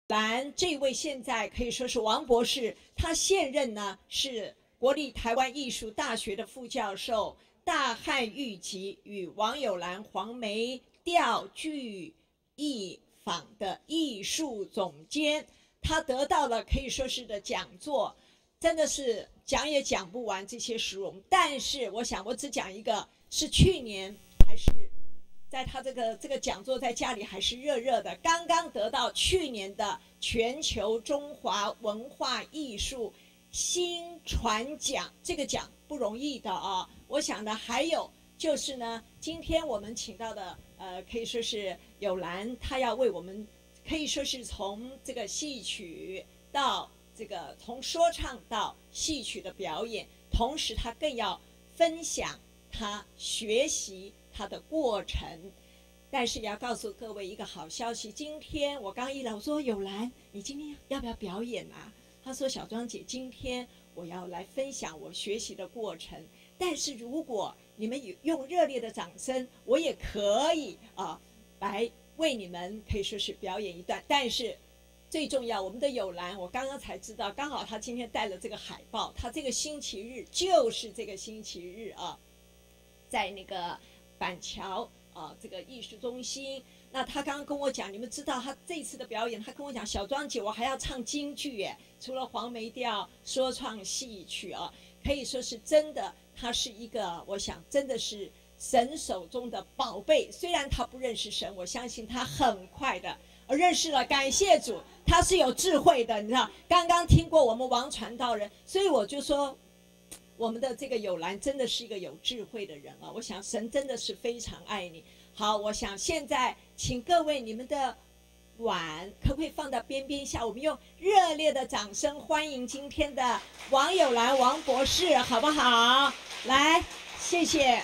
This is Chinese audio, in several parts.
兰这位现在可以说是王博士，他现任呢是国立台湾艺术大学的副教授，大汉玉集与王友兰、黄梅调剧艺坊的艺术总监，他得到了可以说是的讲座，真的是讲也讲不完这些殊荣。但是我想我只讲一个，是去年还是在他这个讲座在家里还是热热的，刚刚得到去年的全球中华文化艺术新传奖，这个奖不容易的啊。我想呢，还有就是呢，今天我们请到的可以说是友兰，她要为我们可以说是从这个戏曲到这个从说唱到戏曲的表演，同时她更要分享她学习它的过程。但是也要告诉各位一个好消息，今天我刚一来，我说友兰，你今天要不要表演啊？她说小庄姐，今天我要来分享我学习的过程。但是如果你们用热烈的掌声，我也可以来为你们可以说是表演一段。但是最重要，我们的友兰，我刚刚才知道，刚好她今天带了这个海报，她这个星期日就是这个星期日啊，在那个板桥这个艺术中心。那他刚刚跟我讲，你们知道他这次的表演，他跟我讲，小庄姐，我还要唱京剧耶，除了黄梅调、说唱戏曲啊，可以说是真的，他是一个，我想真的是神手中的宝贝。虽然他不认识神，我相信他很快的认识了。感谢主，他是有智慧的，你知道，刚刚听过我们王传道人，所以我就说，我们的这个友兰真的是一个有智慧的人啊！我想神真的是非常爱你。好，我想现在请各位你们的碗可不可以放到边边下？我们用热烈的掌声欢迎今天的王友兰王博士，好不好？来，谢谢。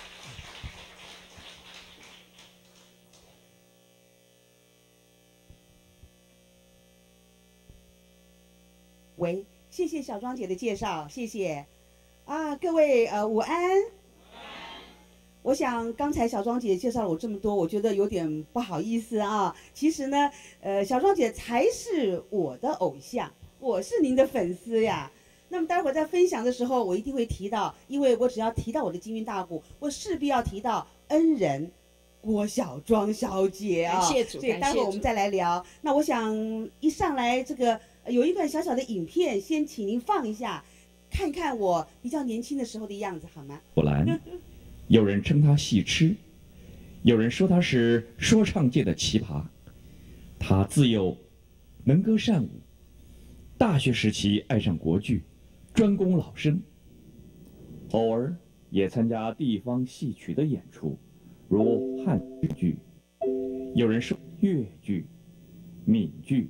喂，谢谢小庄姐的介绍，谢谢。各位午安。我想刚才小庄姐介绍了我这么多，我觉得有点不好意思啊。其实呢，小庄姐才是我的偶像，我是您的粉丝呀。那么待会儿在分享的时候，我一定会提到，因为我只要提到我的京韵大鼓，我势必要提到恩人郭小庄小姐啊。 感谢主， 所以待会儿我们再来聊。那我想一上来这个有一段小小的影片，先请您放一下，看看我比较年轻的时候的样子，好吗？ 不然。有人称他戏痴，有人说他是说唱界的奇葩。他自幼能歌善舞，大学时期爱上国剧，专攻老生。偶尔也参加地方戏曲的演出，如汉剧，有人说粤剧、闽剧、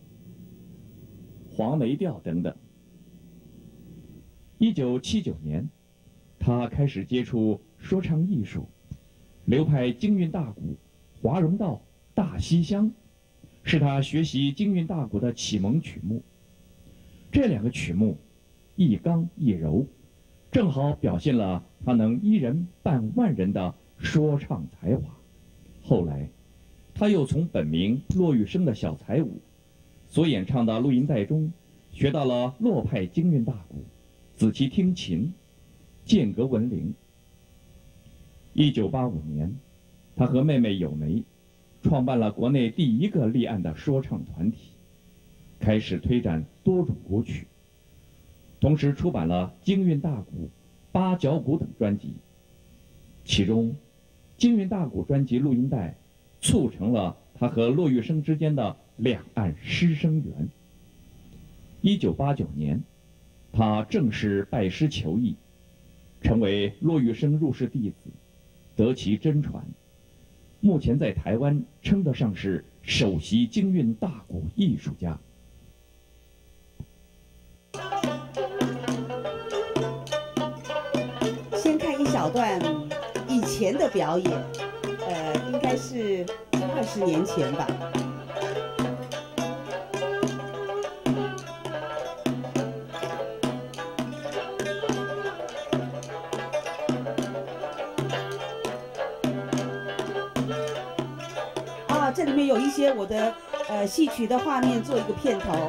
黄梅调等等。1979年，他开始接触说唱艺术，流派京韵大鼓、华容道、大西厢，是他学习京韵大鼓的启蒙曲目。这两个曲目，一刚一柔，正好表现了他能一人扮万人的说唱才华。后来，他又从本名骆玉笙的小才舞所演唱的录音带中，学到了洛派京韵大鼓，仔细听琴，间隔闻铃。1985年，他和妹妹友梅创办了国内第一个立案的说唱团体，开始推展多种古曲，同时出版了京韵大鼓、八角鼓等专辑。其中，京韵大鼓专辑录音带促成了他和骆玉笙之间的两岸师生缘。1989年，他正式拜师求艺，成为骆玉笙入室弟子，得其真传。目前在台湾称得上是首席京韵大鼓艺术家。 先看一小段以前的表演，应该是20年前吧。这里面有一些我的戏曲的画面做一个片头。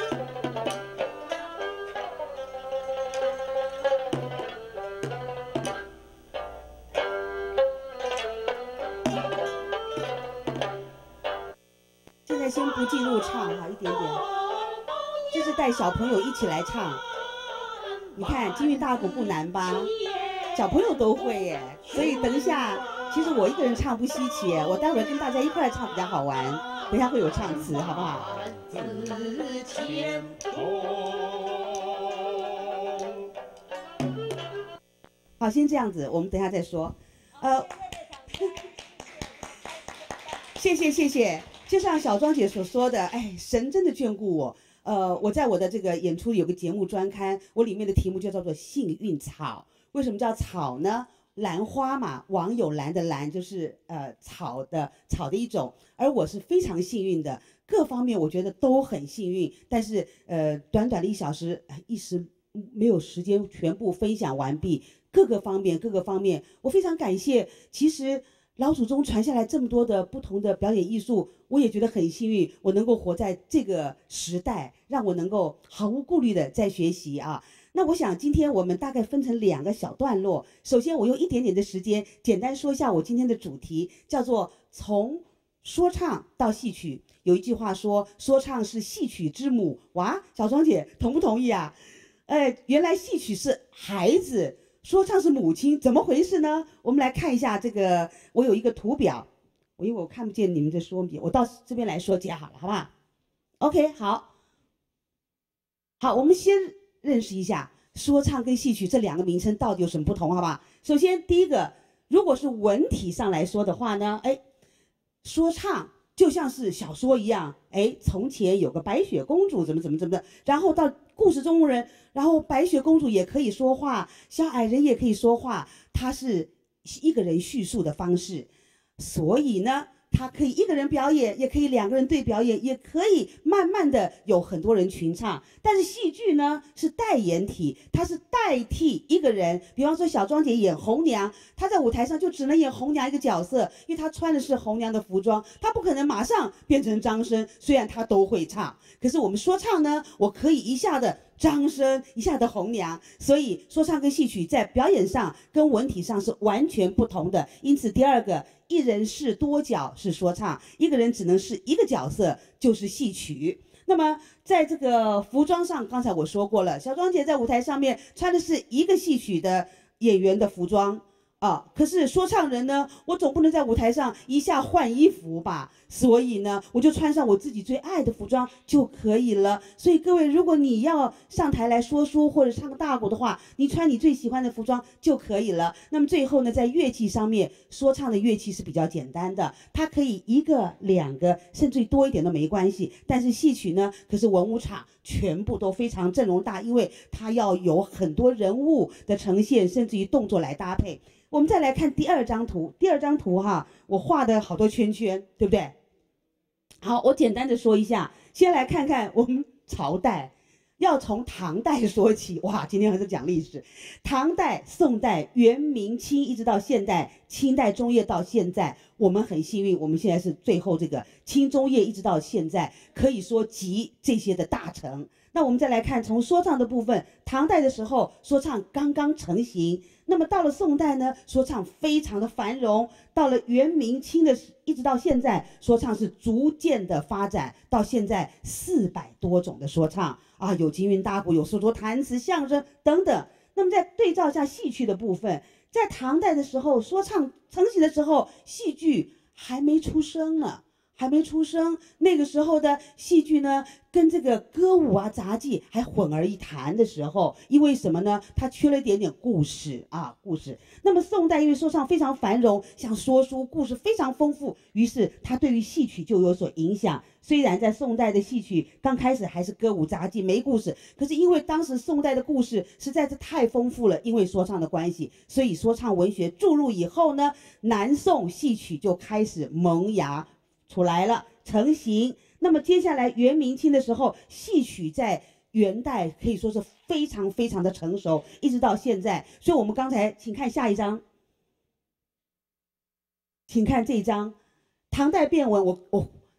现在先不进入唱哈，一点点。这是带小朋友一起来唱。你看京韵大鼓不难吧？小朋友都会耶。所以等一下，其实我一个人唱不稀奇，我待会儿跟大家一块唱比较好玩。等一下会有唱词，好不好？好，先这样子，我们等一下再说。谢谢。就像小庄姐所说的，哎，神真的眷顾我。我在我的这个演出有个节目专刊，我里面的题目就叫做幸运草。为什么叫草呢？兰花嘛，王有兰的兰就是草的一种。而我是非常幸运的，各方面我觉得都很幸运。但是短短的1小时，一时没有时间全部分享完毕。各个方面，我非常感谢。其实老祖宗传下来这么多的不同的表演艺术，我也觉得很幸运，我能够活在这个时代，让我能够毫无顾虑的在学习啊。那我想今天我们大概分成2个小段落。首先我用一点点的时间简单说一下我今天的主题，叫做从说唱到戏曲。有一句话说，说唱是戏曲之母。哇，小庄姐同不同意啊？原来戏曲是孩子，说唱是母亲，怎么回事呢？我们来看一下这个，我有一个图表，因为我看不见你们的说明，我到这边来说解好了，好不好 ？OK， 好，我，我们先认识一下说唱跟戏曲这2个名称到底有什么不同，好吧？首先第一个，如果是文体上来说的话呢，说唱就像是小说一样，从前有个白雪公主怎么的，然后到故事中人，然后白雪公主也可以说话，小矮人也可以说话，它是一个人叙述的方式，所以呢，他可以一个人表演，也可以2个人对表演，也可以慢慢的有很多人群唱。但是戏剧呢是代言体，它是代替一个人。比方说小庄姐演红娘，她在舞台上就只能演红娘一个角色，因为她穿的是红娘的服装，她不可能马上变成张生，虽然她都会唱。可是我们说唱呢，我可以一下的张生，一下的红娘，所以说唱跟戏曲在表演上跟文体上是完全不同的。因此第2个，一人饰多角是说唱，一个人只能是一个角色就是戏曲。那么在这个服装上，刚才我说过了，小庄姐在舞台上面穿的是一个戏曲的演员的服装啊，可是说唱人呢，我总不能在舞台上一下换衣服吧，所以呢，我就穿上我自己最爱的服装就可以了。所以各位，如果你要上台来说书或者唱个大鼓的话，你穿你最喜欢的服装就可以了。那么最后呢，在乐器上面，说唱的乐器是比较简单的，它可以1个、2个，甚至于多一点都没关系。但是戏曲呢，可是文武场全部都非常阵容大，因为它要有很多人物的呈现，甚至于动作来搭配。我们再来看第2张图，哈，我画的好多圈圈，对不对？好，我简单的说一下，先来看看我们朝代，要从唐代说起。哇，今天还是讲历史，唐代、宋代、元、明、清一直到现代，清代中叶到现在，我们很幸运，我们现在是最后这个清中叶一直到现在，可以说集这些的大成。那我们再来看从说唱的部分，唐代的时候说唱刚刚成型，那么到了宋代呢，说唱非常的繁荣，到了元明清的一直到现在，说唱是逐渐的发展，到现在400多种的说唱啊，有京韵大鼓，有说弹词、相声等等。那么再对照一下戏曲的部分，在唐代的时候，说唱成型的时候，戏剧还没出生呢。那个时候的戏剧呢，跟这个歌舞啊、杂技还混而一谈的时候，因为什么呢？它缺了一点点故事。那么宋代因为说唱非常繁荣，像说书故事非常丰富，于是它对于戏曲就有所影响。虽然在宋代的戏曲刚开始还是歌舞杂技没故事，可是因为当时宋代的故事实在是太丰富了，因为说唱的关系，所以说唱文学注入以后呢，南宋戏曲就开始萌芽出来了，成型。那么接下来元明清的时候，戏曲在元代可以说是非常非常的成熟，一直到现在。所以我们刚才请看下一张，请看这一张唐代变文，我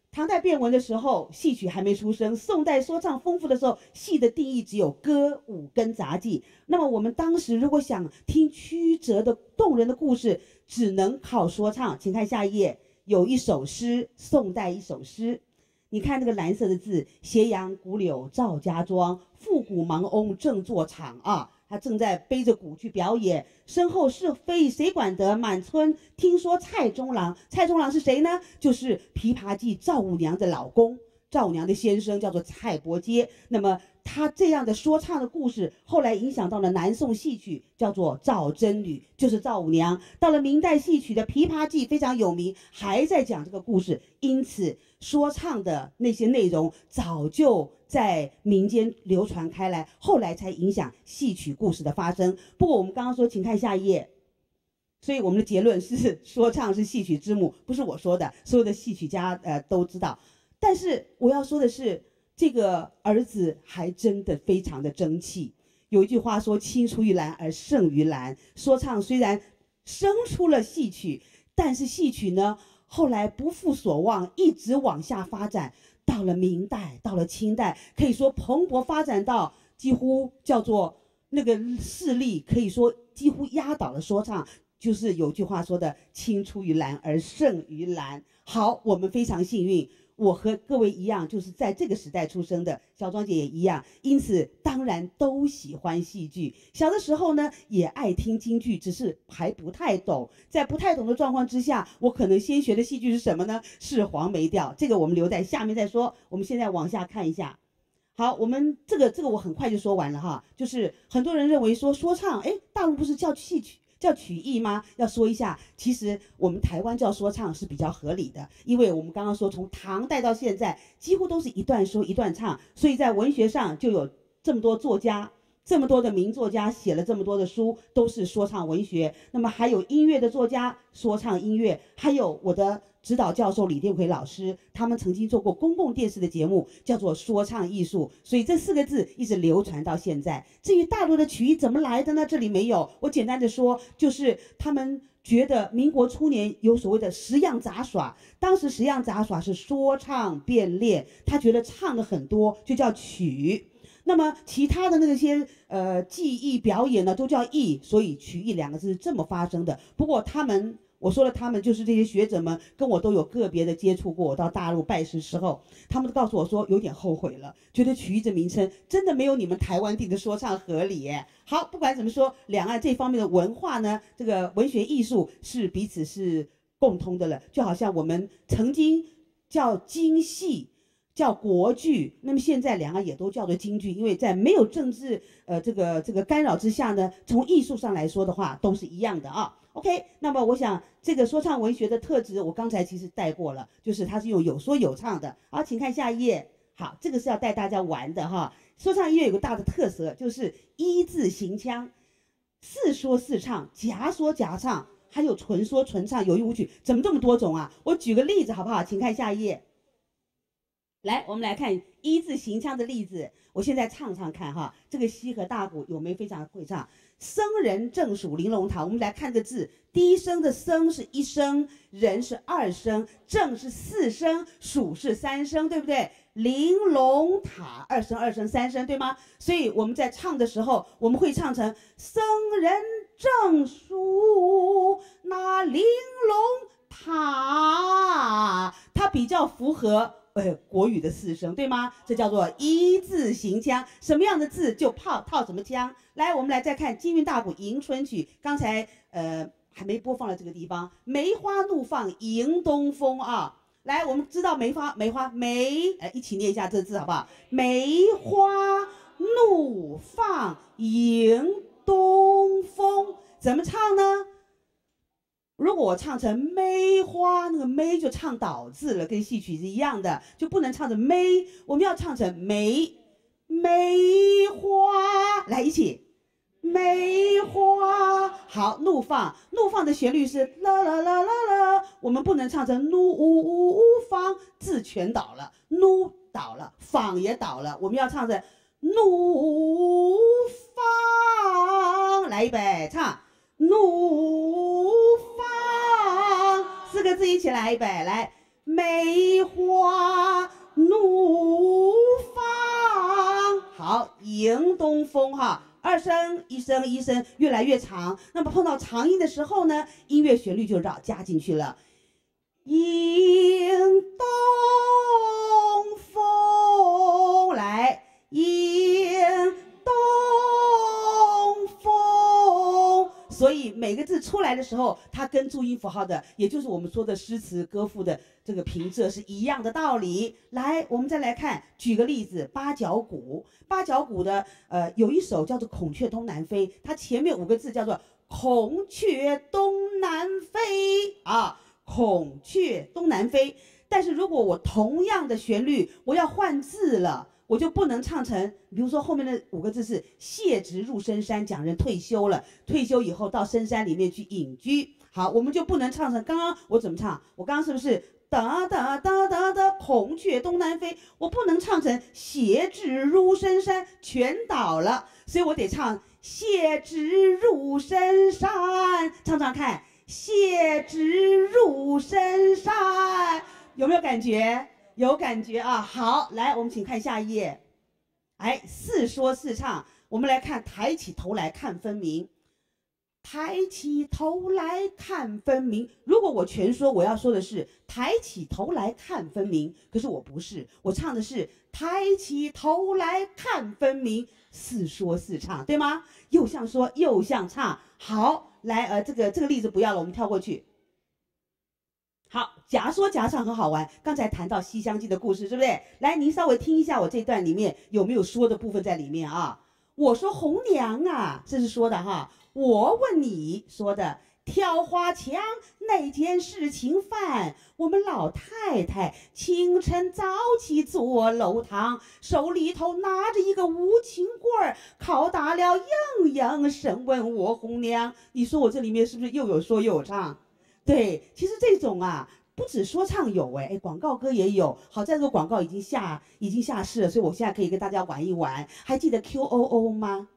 唐代变文的时候，戏曲还没出生；宋代说唱丰富的时候，戏的定义只有歌舞跟杂技。那么我们当时如果想听曲折的动人的故事，只能靠说唱。请看下一页，有一首诗，宋代一首诗。你看那个蓝色的字，斜阳古柳照家庄，复古盲翁正坐场啊。他正在背着鼓去表演，身后是非谁管得？满村听说蔡中郎，蔡中郎是谁呢？就是《琵琶记》赵五娘的老公，赵五娘的先生叫做蔡伯喈。那么他这样的说唱的故事，后来影响到了南宋戏曲，叫做赵真吕，就是赵五娘。到了明代戏曲的《琵琶记》非常有名，还在讲这个故事，因此说唱的那些内容早就在民间流传开来，后来才影响戏曲故事的发生。不过我们刚刚说，请看下一页。所以我们的结论是，说唱是戏曲之母，不是我说的，所有的戏曲家都知道。但是我要说的是，这个儿子还真的非常的争气。有一句话说，青出于蓝而胜于蓝。说唱虽然生出了戏曲，但是戏曲呢，后来不负所望，一直往下发展。到了明代，到了清代，可以说蓬勃发展到几乎叫做那个势力，可以说几乎压倒了说唱。就是有句话说的，青出于蓝而胜于蓝。好，我们非常幸运，我和各位一样，就是在这个时代出生的，小庄姐也一样，因此当然都喜欢戏剧。小的时候呢，也爱听京剧，只是还不太懂。在不太懂的状况之下，我可能先学的戏剧是什么呢？是黄梅调。这个我们留在下面再说。我们现在往下看一下。好，我们这个我很快就说完了哈。就是很多人认为说唱，哎，大陆不是叫戏曲？叫曲艺吗？要说一下，其实我们台湾叫说唱是比较合理的，因为我们刚刚说从唐代到现在，几乎都是一段说一段唱，所以在文学上就有这么多作家，这么多的名作家写了这么多的书，都是说唱文学。那么还有音乐的作家，说唱音乐，还有我的指导教授李定奎老师，他们曾经做过公共电视的节目，叫做说唱艺术，所以这4个字一直流传到现在。至于大陆的曲艺怎么来的呢？这里没有，我简单的说，就是他们觉得民国初年有所谓的十样杂耍，当时十样杂耍是说唱变练，他觉得唱的很多就叫曲。那么其他的那些技艺表演呢，都叫艺，所以曲艺2个字是这么发生的。不过我说了，他们就是这些学者们跟我都有个别的接触过。我到大陆拜师时候，他们都告诉我说有点后悔了，觉得曲艺这名称真的没有你们台湾地的说唱合理耶。好，不管怎么说，两岸这方面的文化呢，这个文学艺术是彼此是共通的了。就好像我们曾经叫京戏，叫国剧，那么现在两岸也都叫做京剧，因为在没有政治这个干扰之下呢，从艺术上来说的话都是一样的啊。OK， 那么我想这个说唱文学的特质，我刚才其实带过了，就是它是用有说有唱的。好，请看下一页。好，这个是要带大家玩的哈。说唱音乐有个大的特色，就是一字行腔，似说似唱，夹说夹唱，还有纯说纯唱，有意无曲，怎么这么多种啊？我举个例子好不好？请看下一页。来，我们来看一字行腔的例子。我现在唱唱看哈，这个西和大鼓有没有非常会唱？僧人正属玲珑塔。我们来看个字，第一声的僧是1声，人是2声，正是4声，属是3声，对不对？玲珑塔2声2声3声，对吗？所以我们在唱的时候，我们会唱成僧人正属那玲珑塔，它比较符合国语的4声，对吗？这叫做一字行腔，什么样的字就套什么腔。来，我们来再看京韵大鼓迎春曲，刚才还没播放了这个地方，梅花怒放迎东风啊。来，我们知道梅花，一起念一下这字好不好？梅花怒放迎东风，怎么唱呢？如果我唱成梅花，那个梅就唱倒字了，跟戏曲是一样的，就不能唱成梅，我们要唱成梅花。来，一起，梅花。好，怒放的旋律是啦啦啦啦啦，我们不能唱成怒放，字全倒了，怒倒了，放也倒了，我们要唱成怒放。来，预备，唱怒放，4个字一起来，预备，来， 梅花怒放。好，迎东风哈，二声一声一声越来越长。那么碰到长音的时候呢，音乐旋律就加进去了。迎东风，来，迎东风。所以每个字出来的时候，它跟注音符号的，也就是我们说的诗词歌赋的这个平仄是一样的道理。来，我们再来看，举个例子，八角鼓。八角鼓的有一首叫做《孔雀东南飞》，它前面5个字叫做孔雀东南飞啊。孔雀东南飞，但是如果我同样的旋律，我要换字了，我就不能唱成，比如说后面的5个字是谢职入深山，讲人退休了，退休以后到深山里面去隐居。好，我们就不能唱成刚刚我怎么唱？我刚刚是不是哒哒哒哒哒孔雀东南飞？我不能唱成谢职入深山，全倒了，所以我得唱谢职入深山，唱唱看。谢职入深山，有没有感觉？有感觉啊！好，来，我们请看下一页。哎，四说四唱，我们来看，抬起头来看分明。抬起头来看分明。如果我全说，我要说的是抬起头来看分明，可是我不是，我唱的是抬起头来看分明，四说四唱，对吗？又像说又像唱。好，来，这个例子不要了，我们跳过去。好，夹说夹唱很好玩。刚才谈到《西厢记》的故事，对不对？来，您稍微听一下我这段里面有没有说的部分在里面啊？我说红娘啊，这是说的哈。我问你说的挑花墙那件事情办，我们老太太清晨早起坐楼堂，手里头拿着一个无情棍儿，拷打了莺莺审问我红娘。你说我这里面是不是又有说又有唱？对，其实这种啊，不止说唱有哎，广告歌也有。好在这个广告已经下市了，所以我现在可以跟大家玩一玩。还记得 QOO 吗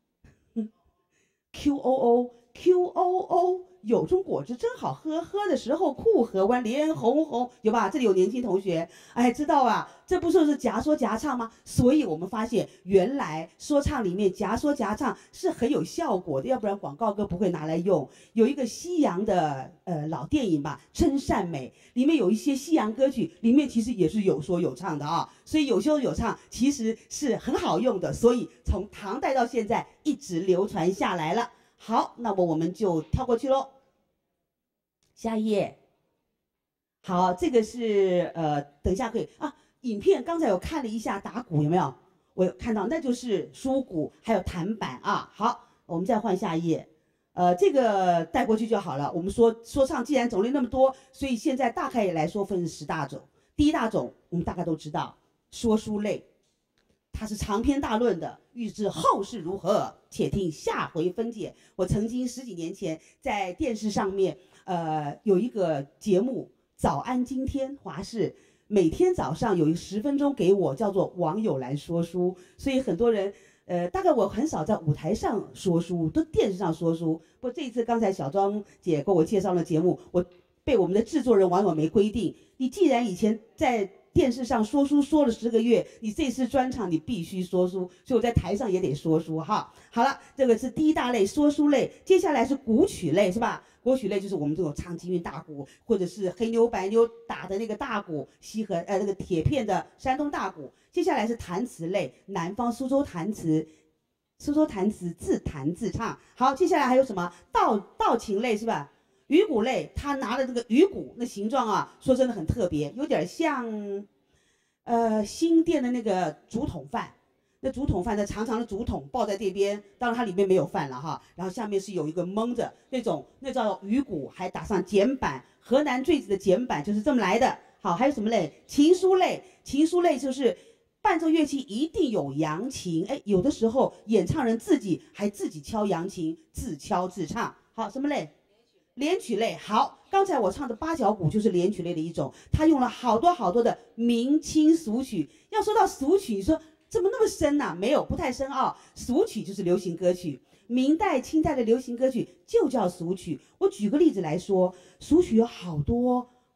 ？QOO，有种果汁真好喝，喝的时候酷喝完脸红红，有吧？这里有年轻同学，哎，知道吧？这不就是夹说夹唱吗？所以我们发现，原来说唱里面夹说夹唱是很有效果的，要不然广告歌不会拿来用。有一个西洋的老电影吧，《真善美》，里面有一些西洋歌曲，里面其实也是有说有唱的啊，所以有说有唱其实是很好用的，所以从唐代到现在一直流传下来了。好，那么我们就跳过去喽。下一页。好，这个是等一下可以啊。影片刚才有看了一下打鼓，有没有？我有看到，那就是书鼓还有弹板啊。好，我们再换下一页。这个带过去就好了。我们说唱既然种类那么多，所以现在大概来说分10大种。第一大种我们大概都知道，说书类。它是长篇大论的，欲知后事如何，且听下回分解。我曾经10几年前在电视上面，有一个节目《早安今天》，华视每天早上有10分钟给我，叫做王友兰说书。所以很多人，大概我很少在舞台上说书，都电视上说书。不过这一次刚才小庄姐给我介绍了节目，我被我们的制作人王友梅规定，你既然以前在电视上说书说了10个月，你这次专场你必须说书，所以我在台上也得说书哈。好了，这个是第一大类说书类，接下来是鼓曲类，是吧？鼓曲类就是我们这种唱京韵大鼓，或者是黑妞白妞打的那个大鼓，西河那个铁片的山东大鼓。接下来是弹词类，南方苏州弹词，苏州弹词自弹自唱。好，接下来还有什么道情类，是吧？鱼鼓类，他拿的这个鱼鼓，那形状啊，说真的很特别，有点像，新店的那个竹筒饭。那竹筒饭的长长的竹筒抱在这边，当然它里面没有饭了哈，然后下面是有一个蒙着那种，那叫鱼鼓，还打上剪板，河南坠子的剪板就是这么来的。好，还有什么类？琴书类，琴书类就是伴奏乐器一定有扬琴，哎，有的时候演唱人自己敲扬琴，自敲自唱。好，什么类？连曲类。好，刚才我唱的八角鼓就是连曲类的一种，它用了好多的明清俗曲。要说到俗曲，你说怎么那么深呢？没有，不太深啊。俗曲就是流行歌曲，明代、清代的流行歌曲就叫俗曲。我举个例子来说，俗曲有好多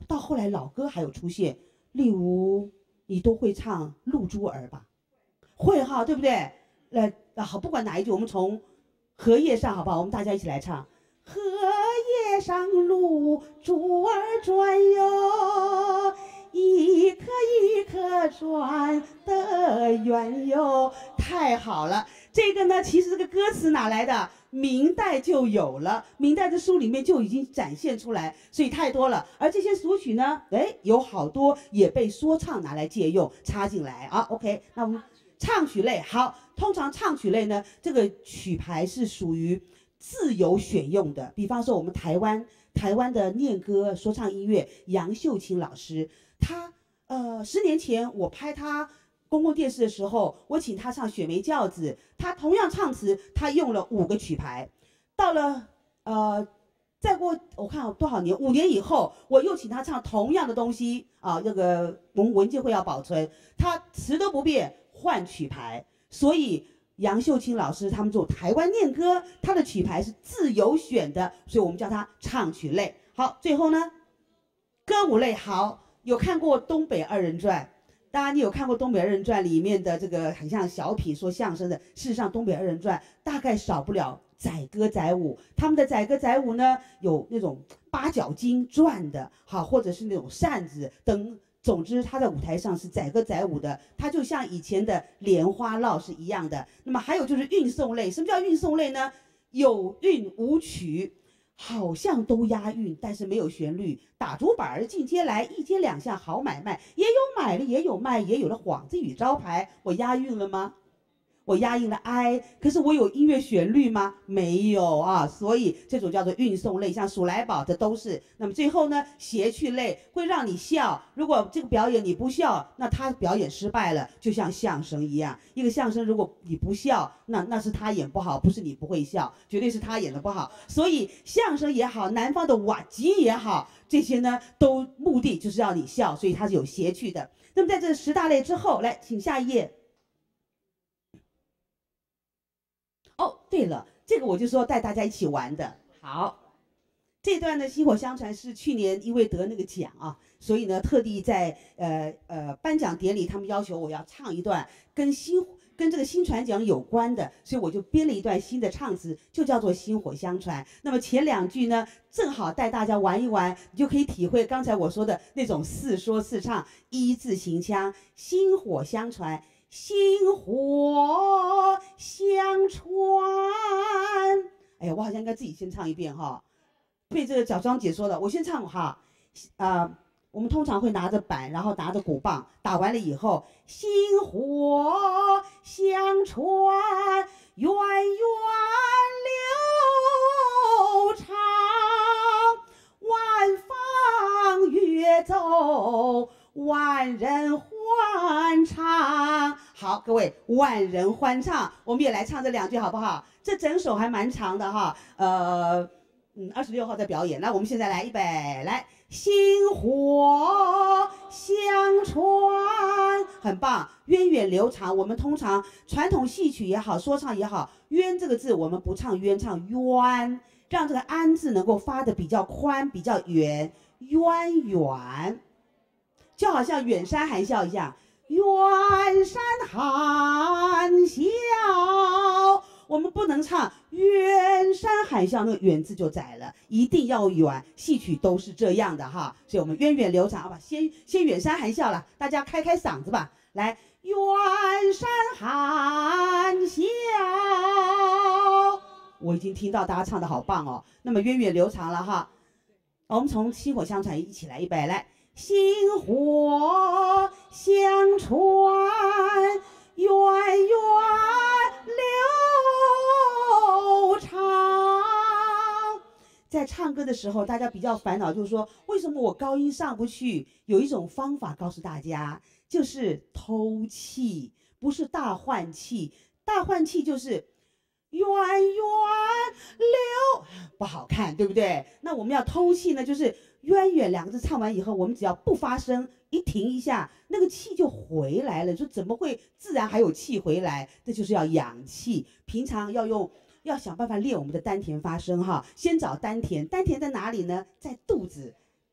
到后来老歌还有出现，例如你都会唱《露珠儿》吧？会哈，对不对？好，不管哪一句，我们从荷叶上好不好？我们大家一起来唱。荷叶上露珠儿转哟，一颗一颗转得圆哟。太好了，这个呢，其实这个歌词哪来的？明代就有了，明代的书里面就已经展现出来，所以太多了。而这些俗曲呢，有好多也被说唱拿来借用插进来啊。OK， 那我们唱曲类好，通常唱曲类呢，这个曲牌是属于自由选用的。比方说我们台湾的念歌说唱音乐杨秀清老师，他10年前我拍他公共电视的时候，我请他唱《雪梅轿子》，他同样唱词，他用了5个曲牌。到了再过我看多少年，5年以后，我又请他唱同样的东西啊，那个我们文件会要保存，他词都不变，换曲牌。所以杨秀清老师他们做台湾念歌，他的曲牌是自由选的，所以我们叫他唱曲类。好，最后呢，歌舞类好，有看过《东北二人转》？当然，你有看过《东北二人转》里面的这个很像小品说相声的，事实上，《东北二人转》大概少不了载歌载舞。他们的载歌载舞呢，有那种八角金转的，好，或者是那种扇子等。总之，他在舞台上是载歌载舞的，他就像以前的莲花落是一样的。那么还有就是运送类，什么叫运送类呢？有韵无曲。好像都押韵，但是没有旋律。打竹板儿进街来，一街两巷好买卖，也有买了，也有卖，也有了幌子与招牌。我押韵了吗？我押韵了哀，可是我有音乐旋律吗？没有啊，所以这种叫做运送类，像数来宝这都是。那么最后呢，谐趣类会让你笑，如果这个表演你不笑，那他表演失败了，就像相声一样，一个相声如果你不笑，那是他演不好，不是你不会笑，绝对是他演的不好。所以相声也好，南方的瓦吉也好，这些呢都目的就是让你笑，所以它是有谐趣的。那么在这10大类之后，来，请下一页。哦，对了，这个我就说带大家一起玩的。好，这段的薪火相传是去年因为得那个奖啊，所以呢特地在颁奖典礼，他们要求我要唱一段跟这个薪传奖有关的，所以我就编了一段新的唱词，就叫做薪火相传。那么前2句呢，正好带大家玩一玩，你就可以体会刚才我说的那种4说4唱，1字行腔，薪火相传。薪火相传，哎呀，我好像应该自己先唱一遍哈，被这个小庄姐说的，我先唱哈，我们通常会拿着板，然后拿着鼓棒，打完了以后，薪火相传，源远流长，万方乐奏，万人欢唱。好，各位，万人欢唱，我们也来唱这2句好不好？这整首还蛮长的哈。26号在表演，那我们现在来预备，来，薪火相传，很棒，源远流长。我们通常传统戏曲也好，说唱也好，渊这个字我们不唱渊，唱渊，让这个安字能够发的比较宽，比较远，渊远。就好像远山含笑一样，远山含笑，我们不能唱远山含笑，那个远字就窄了，一定要远。戏曲都是这样的哈，所以我们源远流长，好吧，先远山含笑了，大家开开嗓子吧，来，远山含笑。我已经听到大家唱的好棒哦，那么源远流长了哈，我们从薪火相传一起来，预备，来。薪火相传，源远流长。在唱歌的时候，大家比较烦恼，就是说为什么我高音上不去？有一种方法告诉大家，就是偷气，不是大换气。大换气就是源远流，不好看，对不对？那我们要偷气呢，就是渊远2个字唱完以后，我们只要不发声，一停一下，那个气就回来了。你说怎么会自然还有气回来？这就是要养气。平常要想办法练我们的丹田发声哈。先找丹田，丹田在哪里呢？在肚子。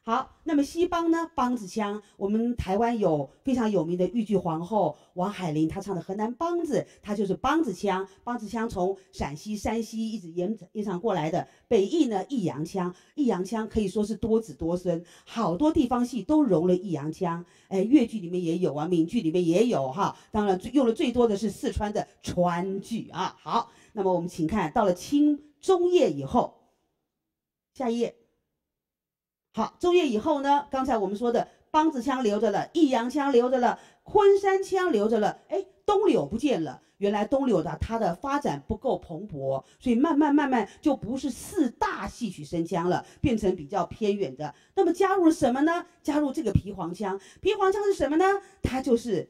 好，那么西梆呢？梆子腔，我们台湾有非常有名的豫剧皇后王海玲，她唱的河南梆子，她就是梆子腔。梆子腔从陕西、山西一直延长过来的。北艺呢，弋阳腔，弋阳腔可以说是多子多孙，好多地方戏都融了弋阳腔。哎，粤剧里面也有啊，闽剧里面也有哈。当然用的最多的是四川的川剧啊。好，那么我们请看到了清中叶以后，下一页。好，中叶以后呢，刚才我们说的梆子腔留着了，弋阳腔留着了，昆山腔留着了，哎，东柳不见了。原来东柳的它的发展不够蓬勃，所以慢慢就不是四大戏曲声腔了，变成比较偏远的。那么加入了什么呢？加入这个皮黄腔。皮黄腔是什么呢？它就是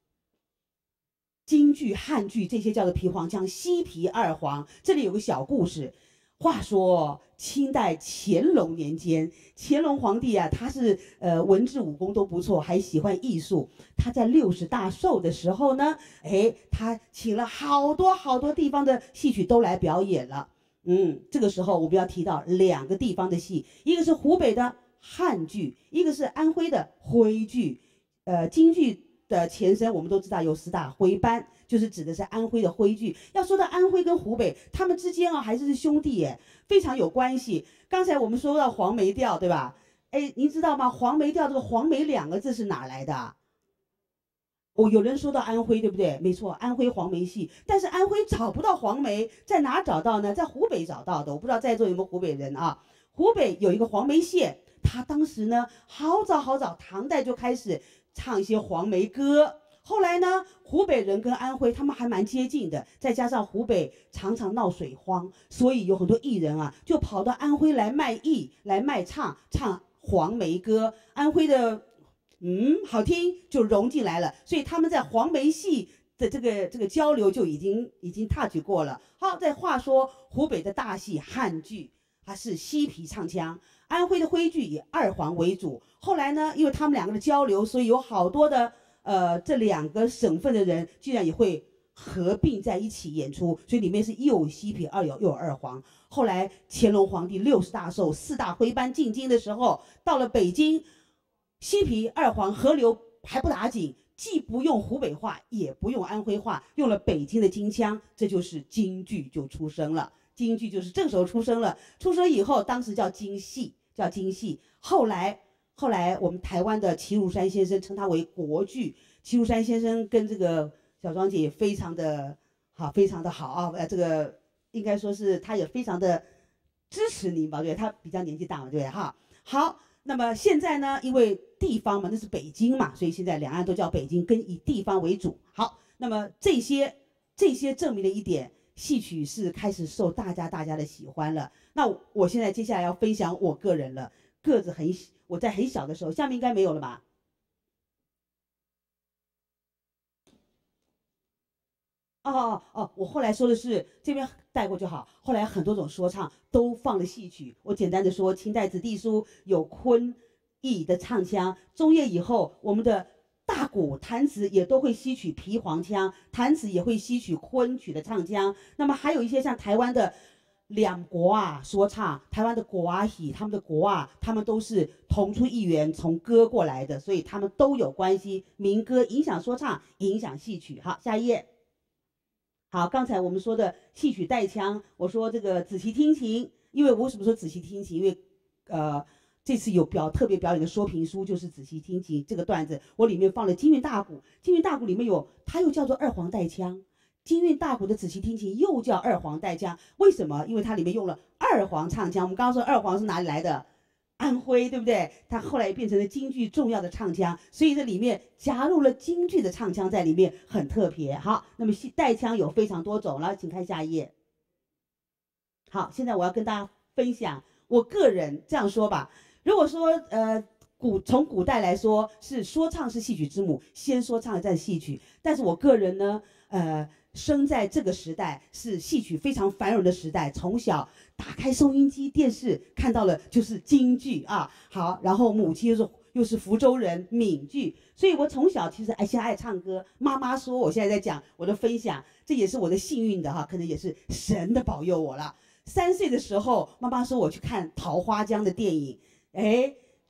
京剧、汉剧这些叫做皮黄腔，西皮二黄。这里有个小故事。话说清代乾隆年间，乾隆皇帝啊，他是文治武功都不错，还喜欢艺术。他在60大寿的时候呢，哎，他请了好多地方的戏曲都来表演了。这个时候我们要提到2个地方的戏，一个是湖北的汉剧，一个是安徽的徽剧。京剧的前身我们都知道有4大徽班，就是指的是安徽的徽剧。要说到安徽跟湖北，他们之间啊还是兄弟耶，非常有关系。刚才我们说到黄梅调，对吧？哎，您知道吗？黄梅调这个黄梅2个字是哪来的？有人说到安徽，对不对？没错，安徽黄梅戏。但是安徽找不到黄梅，在哪找到呢？在湖北找到的。我不知道在座有没有湖北人啊？湖北有一个黄梅县，他当时呢好早，唐代就开始唱一些黄梅歌。后来呢，湖北人跟安徽他们还蛮接近的，再加上湖北常常闹水荒，所以有很多艺人啊就跑到安徽来卖艺，来卖唱黄梅歌。安徽的好听就融进来了，所以他们在黄梅戏的这个交流就已经touch过了。好，再话说湖北的大戏汉剧，它是西皮唱腔，安徽的徽剧以二黄为主。后来呢，因为他们2个的交流，所以有好多的这2个省份的人居然也会合并在一起演出，所以里面是又有西皮又有二黄。后来乾隆皇帝60大寿4大徽班进京的时候，到了北京，西皮二黄合流还不打紧，既不用湖北话，也不用安徽话，用了北京的京腔，这就是京剧就出生了。京剧就是这时候出生了。出生以后，当时叫京戏，后来我们台湾的齐如山先生称它为国剧。齐如山先生跟这个小庄姐也非常的好啊，这个应该说是他也非常的支持您吧，对，他比较年纪大嘛，对不对哈？好，那么现在呢，因为地方嘛，那是北京嘛，所以现在两岸都叫北京，以地方为主。好，那么这些证明了一点，戏曲是开始受大家的喜欢了。那我现在接下来要分享我个人了，我在很小的时候，下面应该没有了吧？我后来说的是这边带过就好。后来很多种说唱都放了戏曲。我简单的说，清代子弟书有昆弋的唱腔，中叶以后，我们的大鼓、弹子也都会吸取皮黄腔，弹子也会吸取昆曲的唱腔。那么还有一些像台湾的两国啊说唱，台湾的国啊戏，他们的国啊，他们都是同出一源，从歌过来的，所以他们都有关系。民歌影响说唱，影响戏曲。好，下一页。好，刚才我们说的戏曲带腔，我说这个仔细听琴，因为我为什么说仔细听琴？因为这次有特别表演的说评书，就是仔细听琴这个段子，我里面放了京韵大鼓，京韵大鼓里面有，它又叫做二黄带腔。京韵大鼓的仔细听琴又叫二黄带腔，为什么？因为它里面用了二黄唱腔。我们刚刚说二黄是哪里来的？安徽，对不对？它后来变成了京剧重要的唱腔，所以这里面加入了京剧的唱腔在里面，很特别。好，那么带腔有非常多种了，请看下一页。好，现在我要跟大家分享，我个人这样说吧，如果说从古代来说，是说唱是戏曲之母，先说唱再戏曲，但是我个人呢，生在这个时代是戏曲非常繁荣的时代，从小打开收音机、电视看到了就是京剧啊。好，然后母亲又是福州人，闽剧，所以我从小其实先爱唱歌。妈妈说我现在在讲我的分享，这也是我的幸运的哈，可能也是神的保佑我了。3岁的时候，妈妈说我去看《桃花江》的电影，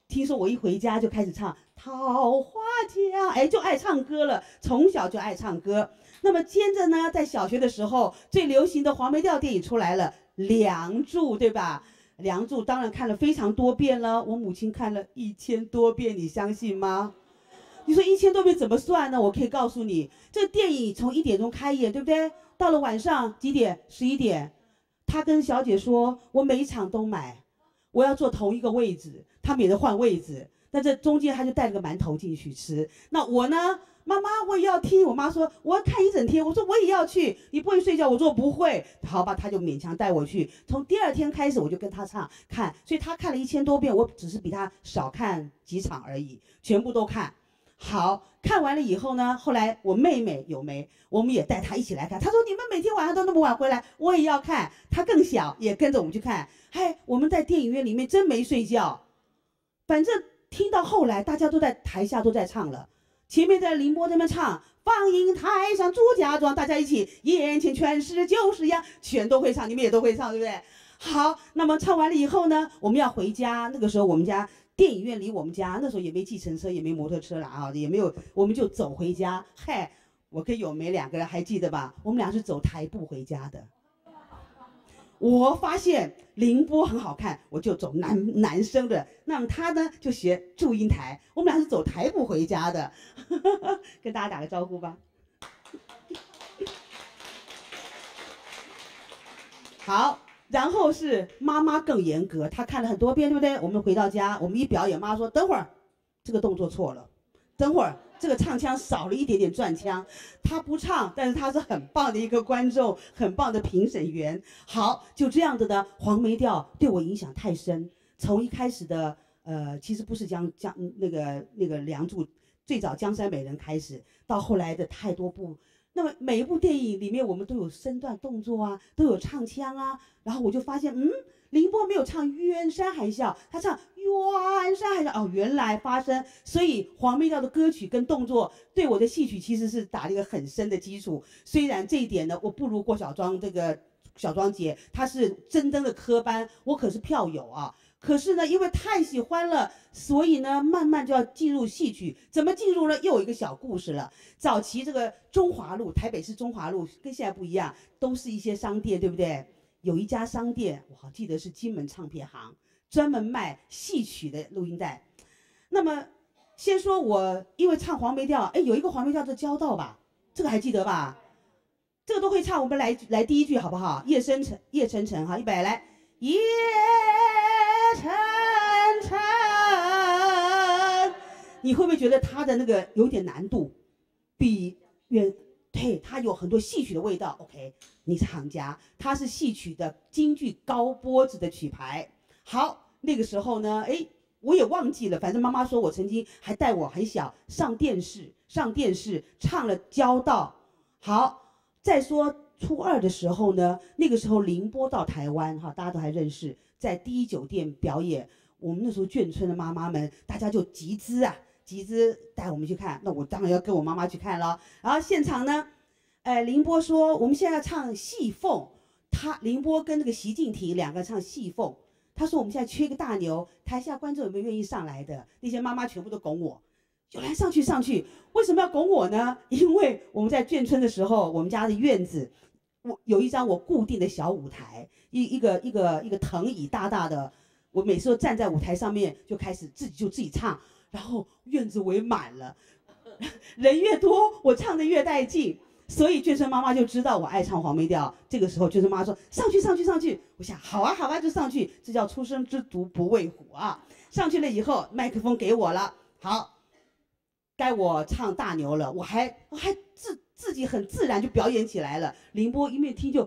听说我一回家就开始唱《桃花江》，哎，就爱唱歌了，从小就爱唱歌。那么接着呢，在小学的时候，最流行的黄梅调电影出来了，《梁祝》，对吧？《梁祝》当然看了非常多遍了，我母亲看了1000多遍，你相信吗？你说1000多遍怎么算呢？我可以告诉你，这电影从1点钟开演，对不对？到了晚上几点？11点。他跟小姐说：“我每一场都买，我要坐同一个位置，他免得换位置。”但这中间他就带了个馒头进去吃。那我呢？妈妈，我也要听。我妈说我要看一整天。我说我也要去。你不会睡觉？我说我不会。好吧，他就勉强带我去。从第2天开始，我就跟他看，所以他看了1000多遍，我只是比他少看几场而已，全部都看。好看完了以后呢，后来我妹妹有没，我们也带她一起来看。她说你们每天晚上都那么晚回来，我也要看。她更小，也跟着我们去看。嗨，我们在电影院里面真没睡觉。反正听到后来，大家都在台下都在唱了。前面在凌波这边唱，放映台上朱家庄，大家一起，眼前全是旧时样，全都会唱，你们也都会唱，对不对？好，那么唱完了以后呢，我们要回家。那个时候我们家电影院离我们家那时候也没计程车，也没摩托车了啊，也没有，我们就走回家。嗨，我跟友梅2个人还记得吧？我们俩是走台步回家的。我发现凌波很好看，我就走男生的，那么他呢就学祝英台，我们俩是走台步回家的。跟大家打个招呼吧。好，然后是妈妈更严格，她看了很多遍，对不对？我们回到家，我们一表演，妈说等会儿这个动作错了，等会儿这个唱腔少了一点点转腔。他不唱，但是他是很棒的一个观众，很棒的评审员。好，就这样子的黄梅调对我影响太深。从一开始的其实不是那个梁祝最早江山美人开始，到后来的太多部。那么每一部电影里面，我们都有身段动作啊，都有唱腔啊。然后我就发现，凌波没有唱冤山海啸，他唱冤山海啸。哦，原来发生。所以黄梅调的歌曲跟动作对我的戏曲其实是打了一个很深的基础。虽然这一点呢，我不如郭小庄这个小庄姐，她是真正的科班，我可是票友啊。可是呢，因为太喜欢了，所以呢，慢慢就要进入戏曲。怎么进入呢？又有一个小故事了。早期这个中华路，台北市中华路跟现在不一样，都是一些商店，对不对？有一家商店，我好记得是金门唱片行，专门卖戏曲的录音带。那么，先说我因为唱黄梅调，哎，有一个黄梅调叫交道吧，这个还记得吧？这个都会唱，我们来第一句好不好？夜深沉哈，预备来，夜沉沉。你会不会觉得他的那个有点难度？比对，他有很多戏曲的味道。OK， 你是行家，他是戏曲的京剧高波子的曲牌。好，那个时候呢，哎，我也忘记了，反正妈妈说我曾经还带我很小上电视唱了交道。好，再说初2的时候呢，那个时候凌波到台湾哈，大家都还认识，在第一酒店表演。我们那时候眷村的妈妈们，大家就集资带我们去看，那我当然要跟我妈妈去看了。然后现场呢，凌波说我们现在要唱戏凤，凌波跟那个习敬亭2个唱戏凤。他说我们现在缺个大牛，台下观众有没有愿意上来的？那些妈妈全部都拱我，就来上去。为什么要拱我呢？因为我们在眷村的时候，我们家的院子，我有一张我固定的小舞台，一个藤椅大大的，我每次都站在舞台上面就开始自己唱。然后院子围满了，人越多，我唱的越带劲，所以眷村妈妈就知道我爱唱黄梅调。这个时候眷村妈妈说上去，我想好啊就上去，这叫初生之犊不畏虎啊。上去了以后，麦克风给我了，好，该我唱大牛了，我还自己很自然就表演起来了。凌波一面听就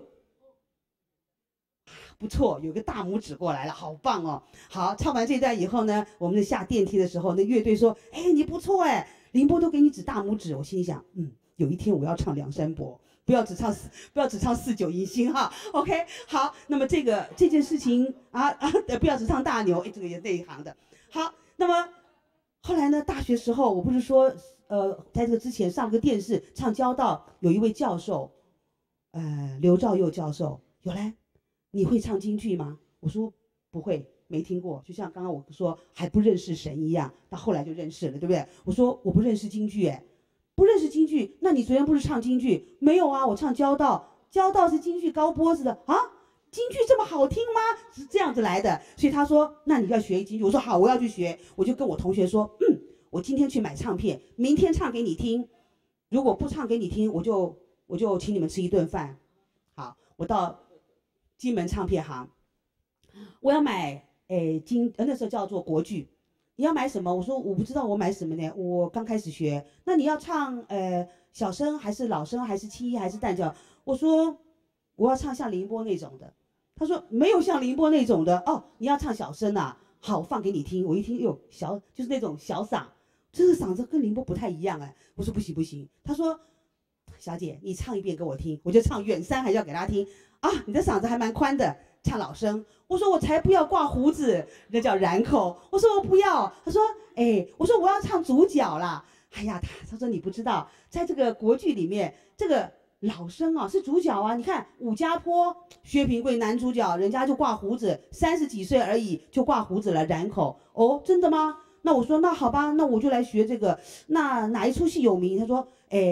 不错，有个大拇指过来了，好棒哦！好，唱完这段以后呢，我们下电梯的时候，那乐队说：“哎，你不错哎，凌波都给你指大拇指。”我心里想，有一天我要唱梁山伯，不要只唱4、9迎新哈。OK， 好，那么这件事情不要只唱大牛，哎，这个也内行的。好，那么后来呢，大学时候我不是说在这个之前上个电视唱交道，有一位教授，刘兆佑教授有来。你会唱京剧吗？我说不会， 没听过，就像刚刚我说还不认识神一样，到后来就认识了，对不对？我说我不认识京剧，哎，不认识京剧，那你昨天不是唱京剧？没有啊，我唱交道，交道是京剧高波子的啊。京剧这么好听吗？是这样子来的，所以他说，那你要学京剧。我说好，我要去学。我就跟我同学说，我今天去买唱片，明天唱给你听。如果不唱给你听，我就请你们吃一顿饭。好，我到金门唱片行，我要买那时候叫做国剧。你要买什么？我说我不知道我买什么呢，我刚开始学。那你要唱小生还是老生还是七还是旦角？我说我要唱像凌波那种的。他说没有像凌波那种的哦，你要唱小生啊？好，我放给你听。我一听，哟，就是那种小嗓，这个嗓子跟凌波不太一样哎。我说不行不行。他说小姐，你唱一遍给我听。我就唱远山还是要给他听啊，你的嗓子还蛮宽的，唱老生。我说我才不要挂胡子，那叫染口。我说我不要。他说我说我要唱主角啦。哎呀，他说你不知道，在这个国剧里面，这个老生啊是主角啊。你看武家坡薛平贵男主角，人家就挂胡子，30几岁而已就挂胡子了，染口。哦，真的吗？那我说那好吧，那我就来学这个。那哪一出戏有名？他说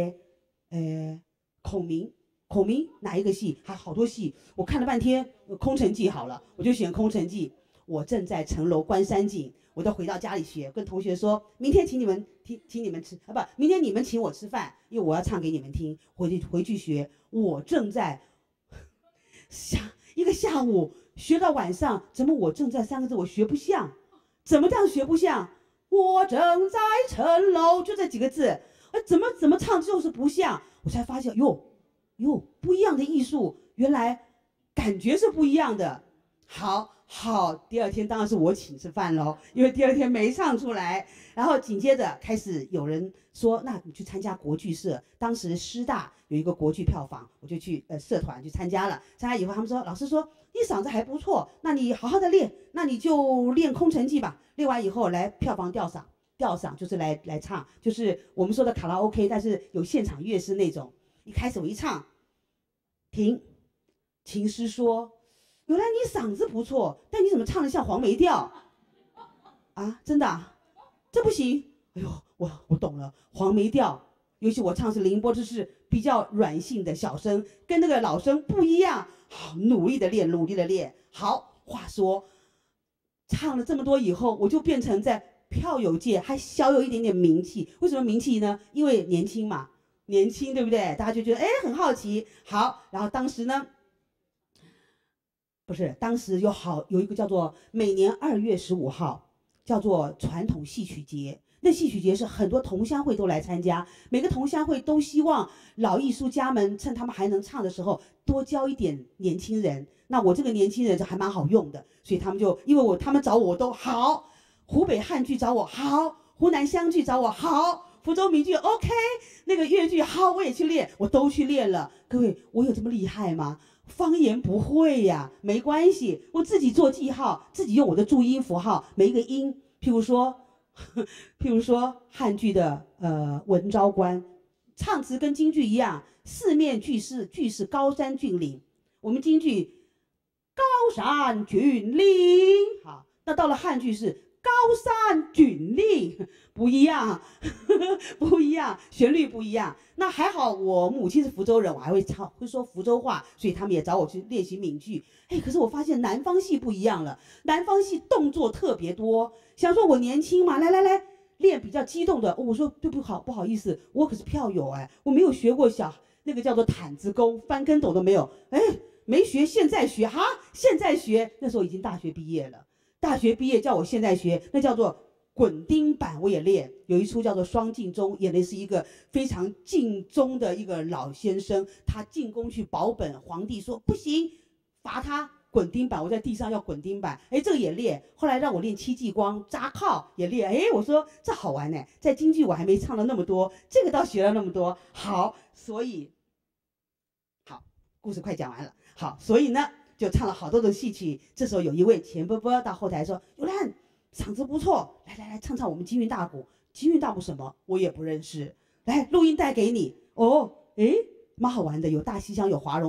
孔明哪一个戏？还好多戏，我看了半天，空城计好了，我就选空城计。我正在城楼观山景，我都回到家里学，跟同学说，明天请你们吃啊，不，明天你们请我吃饭，因为我要唱给你们听。回去学，我正在一个下午学到晚上，怎么我正在3个字我学不像？怎么这样学不像？我正在城楼，就这几个字，怎么唱就是不像。我才发现哟，不一样的艺术，原来感觉是不一样的。好，第二天当然是我请吃饭喽，因为第二天没唱出来。然后紧接着开始有人说，那你去参加国剧社。当时师大有一个国剧票房，我就去社团去参加了。参加以后，他们说老师说你嗓子还不错，那你好好的练，那你就练空城计吧。练完以后来票房吊嗓就是来唱，就是我们说的卡拉 OK， 但是有现场乐师那种。一开始我一唱，停，琴师说，原来你嗓子不错，但你怎么唱得像黄梅调啊？真的啊？这不行。哎呦，我懂了，黄梅调，尤其我唱是凌波，这是比较软性的小声，跟那个老生不一样。好，努力的练。好，话说唱了这么多以后，我就变成在票友界还小有一点点名气。为什么名气呢？因为年轻嘛，年轻对不对？大家就觉得很好奇。好，然后当时呢，不是，当时有一个叫做每年2月15号叫做传统戏曲节。那戏曲节是很多同乡会都来参加，每个同乡会都希望老艺术家们趁他们还能唱的时候多教一点年轻人。那我这个年轻人就还蛮好用的，所以他们就因为他们找我都好，湖北汉剧找我好，湖南湘剧找我好，福州闽剧 OK， 那个粤剧好，我也去练，我都去练了。各位，我有这么厉害吗？方言不会呀，没关系，我自己做记号，自己用我的注音符号，每一个音，譬如说汉剧的文昭关，唱词跟京剧一样，四面句是高山峻岭，我们京剧高山峻岭，好，那到了汉剧是高山峻岭，不一样，不一样，旋律不一样。那还好，我母亲是福州人，我还会说福州话，所以他们也找我去练习闽剧。可是我发现南方戏不一样了，南方戏动作特别多。想说我年轻嘛，来练比较激动的。我说对不好意思，我可是票友我没有学过那个叫做毯子功，翻跟斗都没有。没学，现在学哈，现在学。那时候已经大学毕业了，大学毕业叫我现在学，那叫做滚钉板，我也练。有一出叫做《双晋中》，演的是一个非常尽忠的一个老先生，他进宫去保本，皇帝说不行，罚他滚钉板。我在地上要滚钉板，这个也练。后来让我练戚继光扎靠也练，我说这好玩呢，在京剧我还没唱了那么多，这个倒学了那么多。好，所以好，故事快讲完了。好，所以呢就唱了好多的戏曲。这时候有一位钱伯伯到后台说，尤兰嗓子不错，来唱唱我们京韵大鼓。京韵大鼓什么我也不认识，来录音带给你。蛮好玩的，有大西厢，有华容道。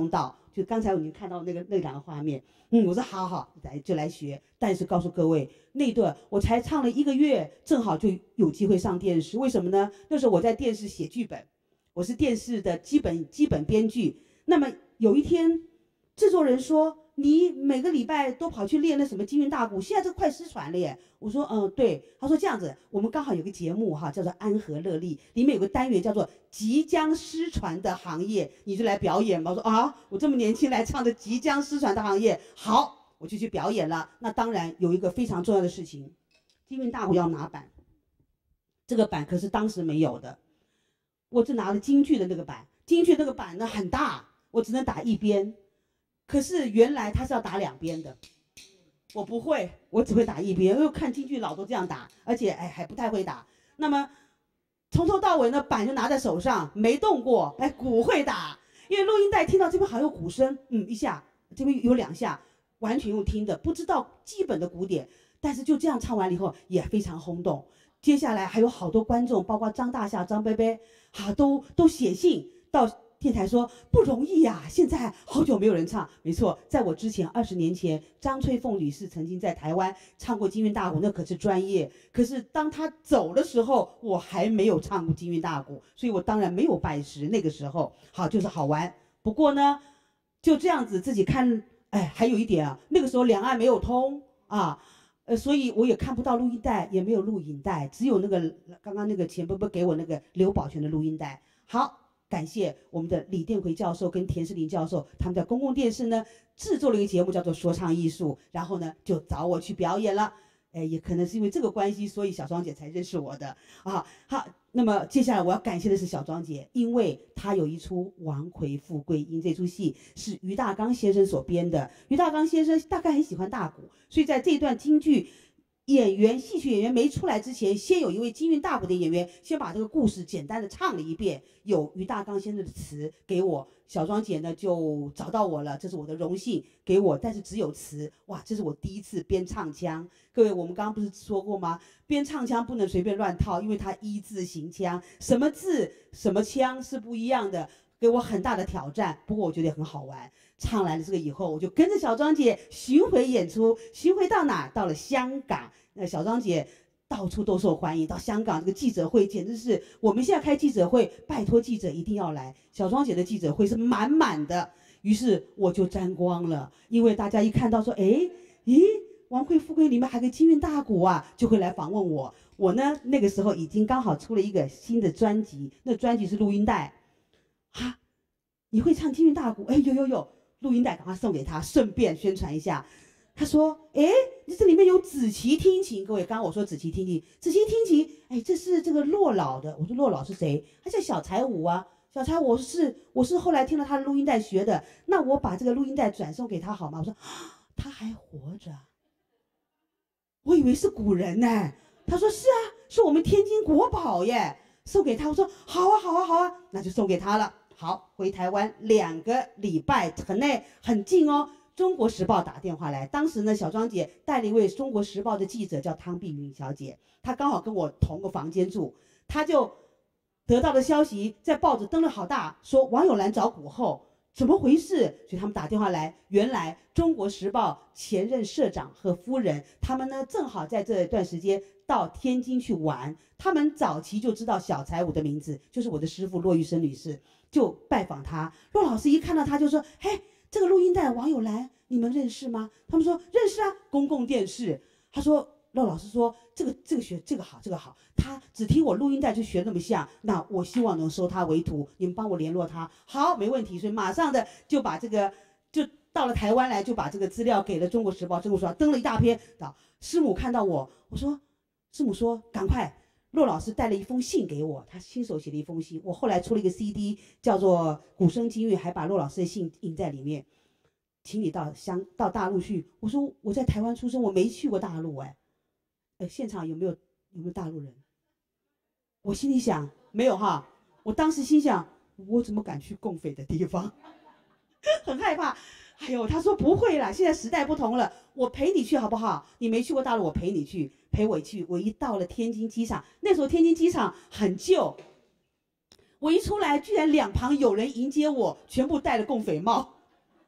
就刚才我们看到那两个画面，我说好好来学，但是告诉各位，那段我才唱了1个月，正好就有机会上电视，为什么呢？那时候我在电视写剧本，我是电视的基本编剧。那么有一天，制作人说你每个礼拜都跑去练那什么京韵大鼓，现在这快失传了耶。我说对。他说这样子，我们刚好有个节目哈，叫做安和乐利，里面有个单元叫做即将失传的行业，你就来表演吧。我说啊，我这么年轻来唱的即将失传的行业，好，我就去表演了。那当然有一个非常重要的事情，京韵大鼓要拿板，这个板可是当时没有的，我只拿了京剧的那个板，京剧那个板呢很大，我只能打一边。可是原来他是要打2边的，我不会，我只会打一边，因为看京剧老都这样打，而且还不太会打。那么从头到尾呢，板就拿在手上没动过，鼓会打，因为录音带听到这边好像有鼓声，一下，这边有2下，完全用听的，不知道基本的鼓点，但是就这样唱完了以后也非常轰动。接下来还有好多观众，包括张大夏、张贝贝，都写信到电台说不容易呀，现在好久没有人唱。没错，在我之前20年前，张翠凤女士曾经在台湾唱过京韵大鼓，那可是专业。可是当她走的时候，我还没有唱过京韵大鼓，所以我当然没有拜师。那个时候好就是好玩。不过呢，就这样子自己看，还有一点啊，那个时候两岸没有通啊。所以我也看不到录音带，也没有录影带，只有那个刚刚那个钱伯伯给我那个刘宝全的录音带。好，感谢我们的李殿魁教授跟田世林教授，他们在公共电视呢制作了一个节目叫做说唱艺术，然后呢就找我去表演了。也可能是因为这个关系，所以小庄姐才认识我的啊。好，那么接下来我要感谢的是小庄姐，因为她有一出《王魁富贵英》，这出戏是于大刚先生所编的。于大刚先生大概很喜欢大鼓，所以在这段京剧戏曲演员没出来之前，先有一位京韵大鼓的演员先把这个故事简单的唱了一遍，有于大刚先生的词给我，小庄姐呢就找到我了，这是我的荣幸，给我，但是只有词。哇，这是我第一次编唱腔。各位，我们刚刚不是说过吗？编唱腔不能随便乱套，因为它一字行腔，什么字什么腔是不一样的，给我很大的挑战。不过我觉得很好玩。唱完了这个以后，我就跟着小庄姐巡回演出，巡回到哪？到了香港。小庄姐到处都受欢迎，到香港这个记者会简直是，我们现在开记者会，拜托记者一定要来，小庄姐的记者会是满满的。于是我就沾光了，因为大家一看到说，王魁富贵里面还有个京韵大鼓啊，就会来访问我。我呢那个时候已经刚好出了一个新的专辑，那专辑是录音带啊，你会唱京韵大鼓？有，录音带赶快送给他，顺便宣传一下。他说：“你这里面有子琪听琴，各位，刚刚我说子琪听琴，子琪听琴，这是这个骆老的。我说骆老是谁？他叫小才武啊，小才武我是后来听了他的录音带学的。那我把这个录音带转送给他好吗？我说他还活着，我以为是古人呢。他说是啊，是我们天津国宝耶，送给他。我说好啊，那就送给他了。好，回台湾2个礼拜，很近哦。”中国时报打电话来，当时呢，小庄姐带了一位中国时报的记者，叫汤碧云小姐，她刚好跟我同个房间住，她就得到的消息在报纸登了好大，说王友兰找古后，怎么回事？所以他们打电话来，原来中国时报前任社长和夫人，他们呢正好在这段时间到天津去玩，他们早期就知道小才武的名字，就是我的师傅骆玉生女士，就拜访他。骆老师一看到他就说：“嘿。”这个录音带王友兰你们认识吗？他们说认识啊，公共电视。他说骆老师说这个学这个好，他只听我录音带就学那么像，那我希望能收他为徒，你们帮我联络他。好，没问题。所以马上的就把这个就到了台湾来，就把这个资料给了中国时报，中国时报登了一大篇。师母看到我说师母说赶快。骆老师带了一封信给我，他亲手写了一封信。我后来出了一个 CD， 叫做《古声京韵》，还把骆老师的信印在里面。请你到大陆去。我说我在台湾出生，我没去过大陆现场有没有大陆人？我心里想没有哈。我当时心想，我怎么敢去共匪的地方？很害怕。他说不会啦，现在时代不同了，我陪你去好不好？你没去过大陆，我陪你去，陪我去。我一到了天津机场，那时候天津机场很旧，我一出来，居然2旁有人迎接我，全部戴了共匪帽。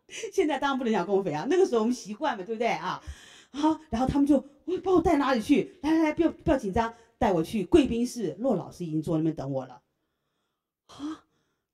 现在当然不能讲共匪啊，那个时候我们习惯嘛，对不对啊？好，然后他们就把我带哪里去？来，不要紧张，带我去贵宾室。骆老师已经坐那边等我了。啊，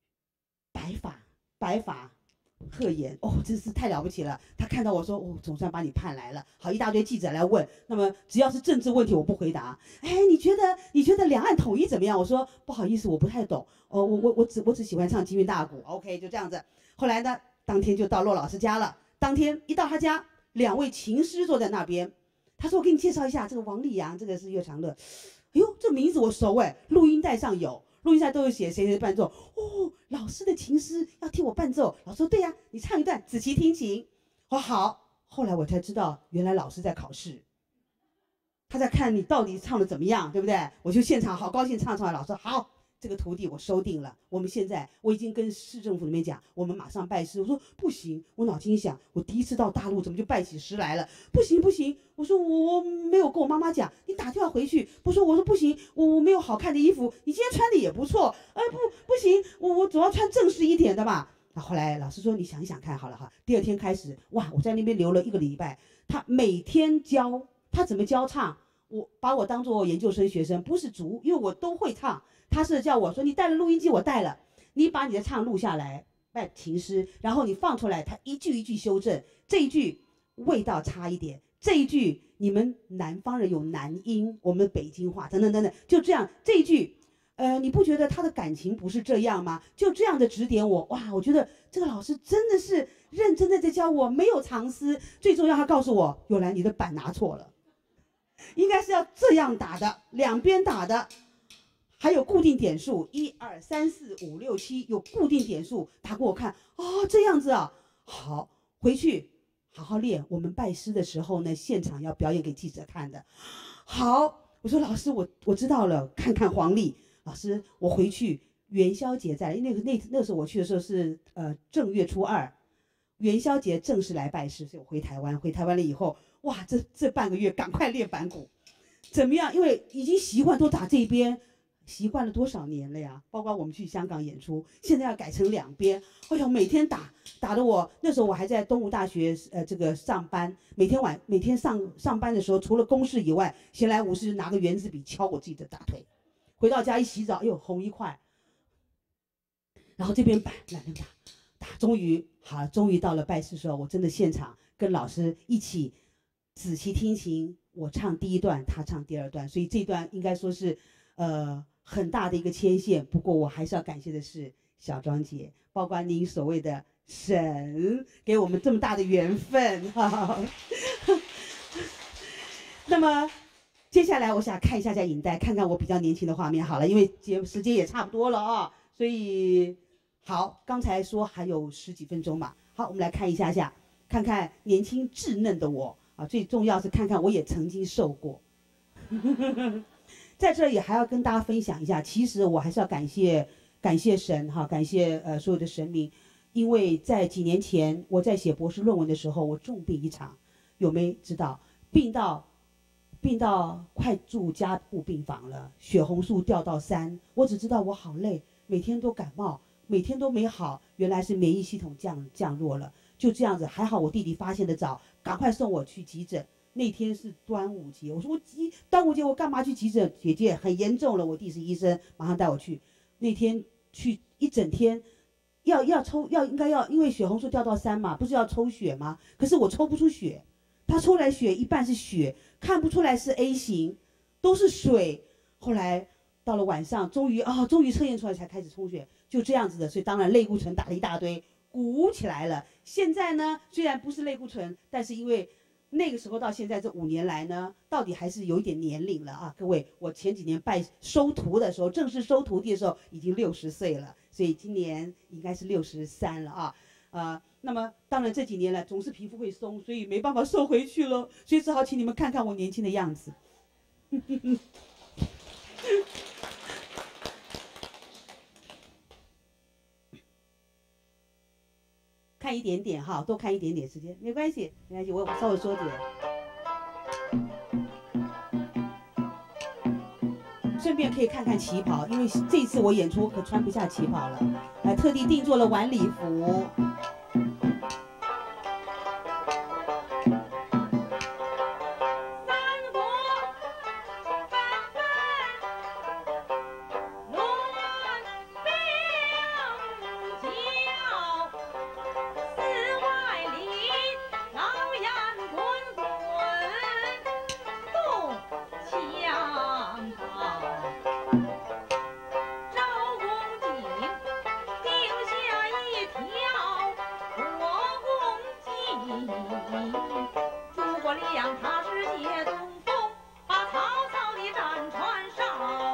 白发鹤颜，哦，真是太了不起了。他看到我说，哦，总算把你盼来了。好，一大堆记者来问，那么只要是政治问题，我不回答。哎，你觉得两岸统一怎么样？我说不好意思，我不太懂。哦，我只喜欢唱京韵大鼓。OK， 就这样子。后来呢，当天就到骆老师家了。当天一到他家，2位琴师坐在那边。他说：“我给你介绍一下，这个王立阳，这个是岳长乐。哎呦，这名字我熟哎，录音带上有。”录音带都有写谁伴奏哦，老师的琴师要替我伴奏。老师说对呀，你唱一段子期听琴。我好，后来我才知道，原来老师在考试，他在看你到底唱的怎么样，对不对？我就现场好高兴唱出来。老师说好，这个徒弟我收定了。我已经跟市政府里面讲，我们马上拜师。我说不行，我脑筋想，我第一次到大陆怎么就拜起师来了？不行，我说我没有跟我妈妈讲，你打电话回去。我说不行，我没有好看的衣服，你今天穿的也不错。不行，我总要穿正式一点的吧。后来老师说你想一想看好了哈。第2天开始，哇，我在那边留了1个礼拜，他每天教，他怎么教唱，我把我当做研究生学生，不是竹，因为我都会唱。他是叫我说你带了录音机，我带了，你把你的唱录下来，拜琴师，然后你放出来，他一句一句修正，这一句味道差一点，这一句你们南方人有南音，我们北京话等等，就这样，这一句，你不觉得他的感情不是这样吗？就这样的指点我，哇，我觉得这个老师真的是认真的在教我，没有藏私，最重要他告诉我，有兰你的板拿错了，应该是要这样打的，两边打的。还有固定点数，1、2、3、4、5、6、7，有固定点数，打给我看。哦，这样子啊，好，回去好好练。我们拜师的时候呢，现场要表演给记者看的。好，我说老师，我知道了，看看黄历。老师，我回去元宵节在，因为那时候我去的时候是正月初2，元宵节正式来拜师，所以我回台湾。回台湾了以后，哇，这半个月赶快练板鼓，怎么样？因为已经习惯都打这边。习惯了多少年了呀？包括我们去香港演出，现在要改成2边。哎呦，每天打的我那时候我还在东吴大学这个上班，每天上班的时候，除了公事以外，闲来无事拿个圆珠笔敲我自己的大腿。回到家一洗澡，哎呦红一块。然后这边板那边打，终于好，终于到了拜师的时候，我真的现场跟老师一起仔细听琴，我唱第1段，他唱第2段，所以这段应该说是很大的一个牵线。不过我还是要感谢的是小庄姐，包括您所谓的神，给我们这么大的缘分。那么接下来我想看一下影带，看看我比较年轻的画面好了，因为时间也差不多了啊，所以好，刚才说还有10几分钟嘛，好，我们来看一下，看看年轻稚嫩的我啊，最重要是看看我也曾经受过。在这里还要跟大家分享一下，其实我还是要感谢神哈，感谢所有的神明，因为在几年前我在写博士论文的时候，我重病一场，有没知道？病到快住加护病房了，血红素掉到3，我只知道我好累，每天都感冒，每天都没好，原来是免疫系统降弱了，就这样子，还好我弟弟发现的早，赶快送我去急诊。那天是端午节，我说端午节我干嘛去急诊？姐姐很严重了，我弟是医生，马上带我去。那天去一整天，应该要，因为血红素掉到3嘛，不是要抽血吗？可是我抽不出血，他抽来血一半是血，看不出来是 A 型，都是水。后来到了晚上，终于测验出来才开始充血，就这样子的。所以当然类固醇打了一大堆，鼓起来了。现在呢，虽然不是类固醇，但是因为那个时候到现在这5年来呢，到底还是有一点年龄了啊！各位，我前几年收徒的时候，正式收徒弟的时候已经60岁了，所以今年应该是63了啊。那么当然这几年了，总是皮肤会松，所以没办法瘦回去了，所以只好请你们看看我年轻的样子。看一点点哈，多看一点点时间，没关系，我稍微说点。顺便可以看看旗袍，因为这次我演出可穿不下旗袍了，特地定做了晚礼服。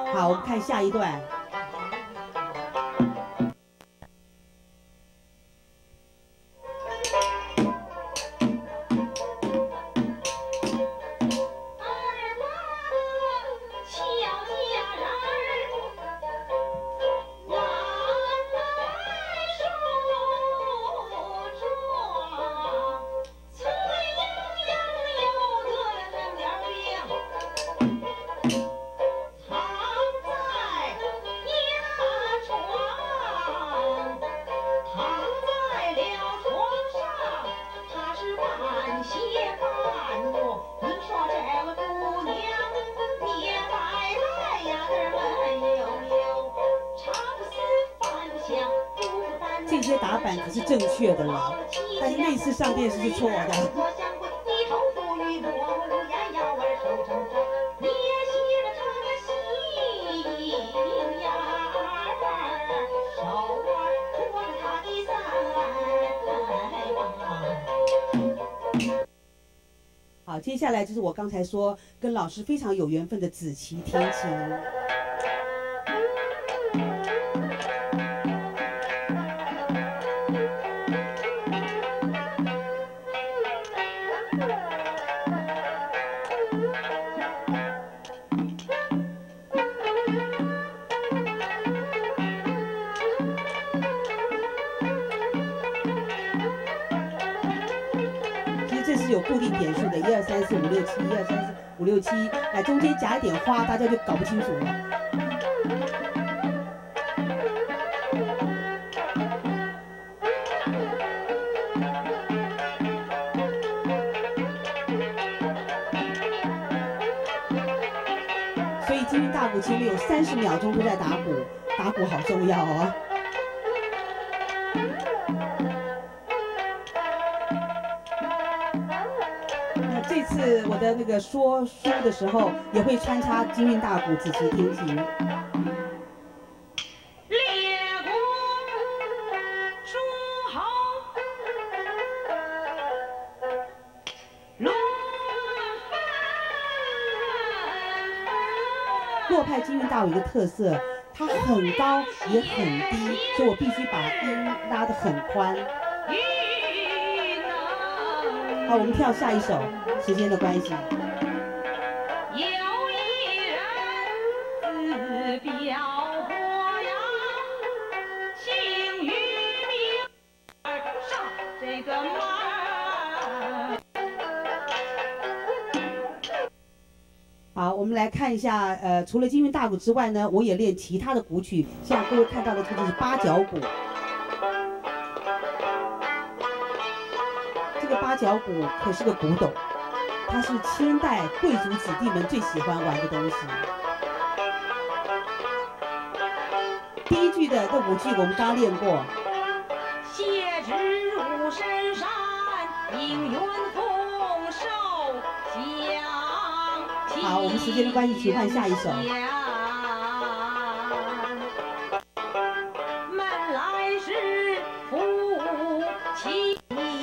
好，我们看下一段。这些打板可是正确的了，但是那次上电视是错的。好，接下来就是我刚才说跟老师非常有缘分的紫旗天琴。有固定点数的，1、2、3、4、5、6、7，1、2、3、4、5、6、7，哎，中间夹一点花，大家就搞不清楚了。所以京韵大鼓前面有30秒钟都在打鼓，打鼓好重要哦。这次我的那个说书的时候，也会穿插京韵大鼓、紫旗天琴。 列国诸侯， 洛派京韵大鼓有一个特色，它很高也很低，所以我必须把音拉得很宽。好，我们跳下一首，时间的关系。 有一人自表博扬，情于名而上这个门。 好，我们来看一下，除了京韵大鼓之外呢，我也练其他的鼓曲，像各位看到的这个就是八角鼓。这个八角鼓可是个古董，它是清代贵族子弟们最喜欢玩的东西。第一句的这5句我们刚刚练过。 谢之入深山，应云丰收享。 好，我们时间的关系，请换下一首。 门来是夫妻。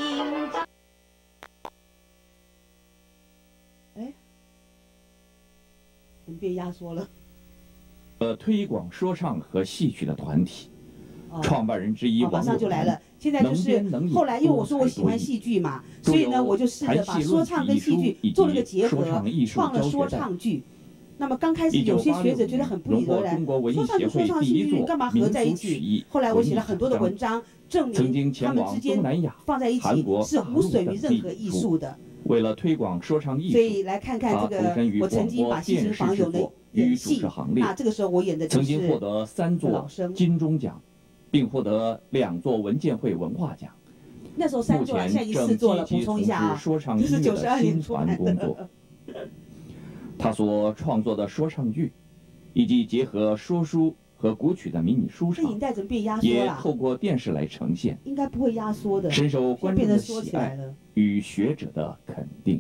我们变压缩了。 推广说唱和戏曲的团体，创办人之一马上就来了。现在就是后来，因为我说我喜欢戏剧嘛，所以呢，我就试着把说唱跟戏剧做了个结合，创了说唱剧。那么刚开始有些学者觉得很不以为然，说唱跟说唱戏剧干嘛合在一起？后来我写了很多的文章，证明他们之间放在一起是无损于任何艺术的。 为了推广说唱艺术， 所以来看看这个，我曾经把戏曲坊有的演戏，那这个时候我演的就是曾经获得3座金钟奖，并获得2座文建会文化奖。 那时候3座了，现在已经4座了。补充一下啊，这是92年出来的。 他所创作的说唱剧，以及结合说书和古曲的迷你书场，也透过电视来呈现， 应该不会压缩的， 深受观众的喜爱与学者的肯定。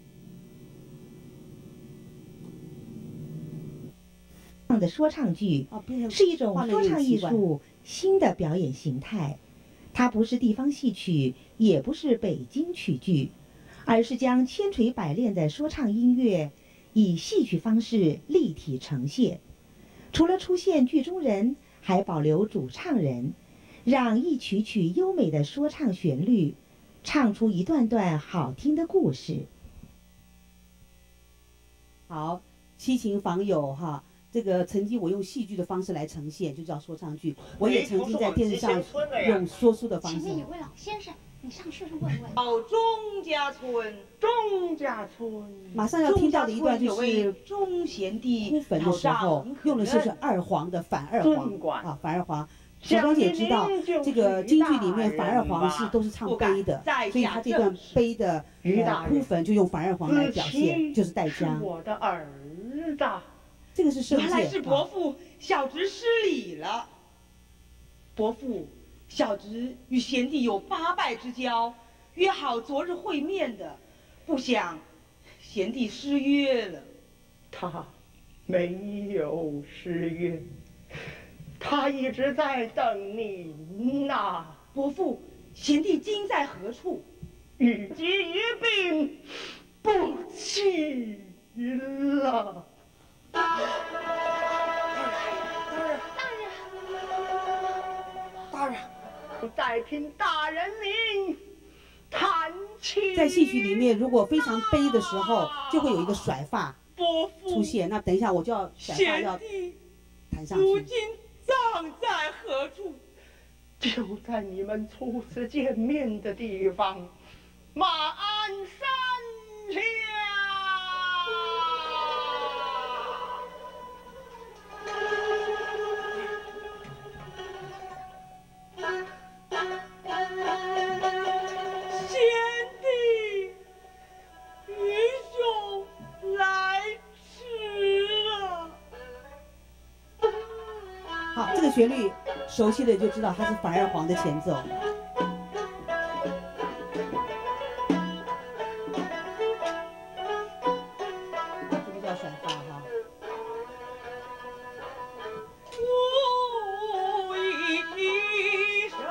的说唱剧是一种说唱艺术新的表演形态，它不是地方戏曲，也不是北京曲剧，而是将千锤百炼的说唱音乐以戏曲方式立体呈现， 除了出现剧中人，还保留主唱人，让一曲曲优美的说唱旋律，唱出一段段好听的故事。 好，七情访友哈，这个曾经我用戏剧的方式来呈现，就叫说唱剧。我也曾经在电视上用说书的方式。 前面有位老先生，你上去问问。 到钟家村，钟家村。 马上要听到的一段就是钟贤弟哭坟的时候，用的就是二黄的反二黄啊，反二黄。小庄姐知道这个京剧里面反二黄都是唱悲的，所以她这段悲的哭坟就用反二黄来表现，就是带腔。 我的儿子， 这个是圣原来是伯父，小侄失礼了。伯父，小侄与贤弟有八拜之交，约好昨日会面的，不想贤弟失约了。 他没有失约。他一直在等您呐， 伯父，贤弟今在何处？ 与疾一病，不起了。 大人， 再听大人您弹琴。 在戏曲里面，如果非常悲的时候，就会有一个甩发出现。那等一下我就要甩发要弹上去。 葬在何处？ 就在你们初次见面的地方，马鞍山下。 贤弟，愚兄来迟了。 好，这个旋律熟悉的就知道它是反二黄的前奏。这个叫甩发哈。 无一声，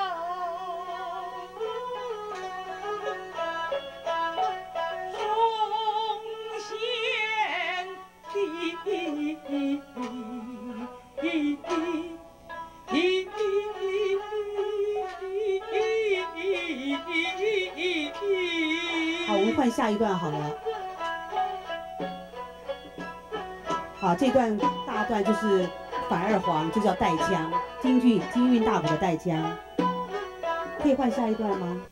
钟贤弟。 好，我们换下一段好了。好，这段大段就是反二黄，就叫带腔，京韵大谱的带腔。可以换下一段吗？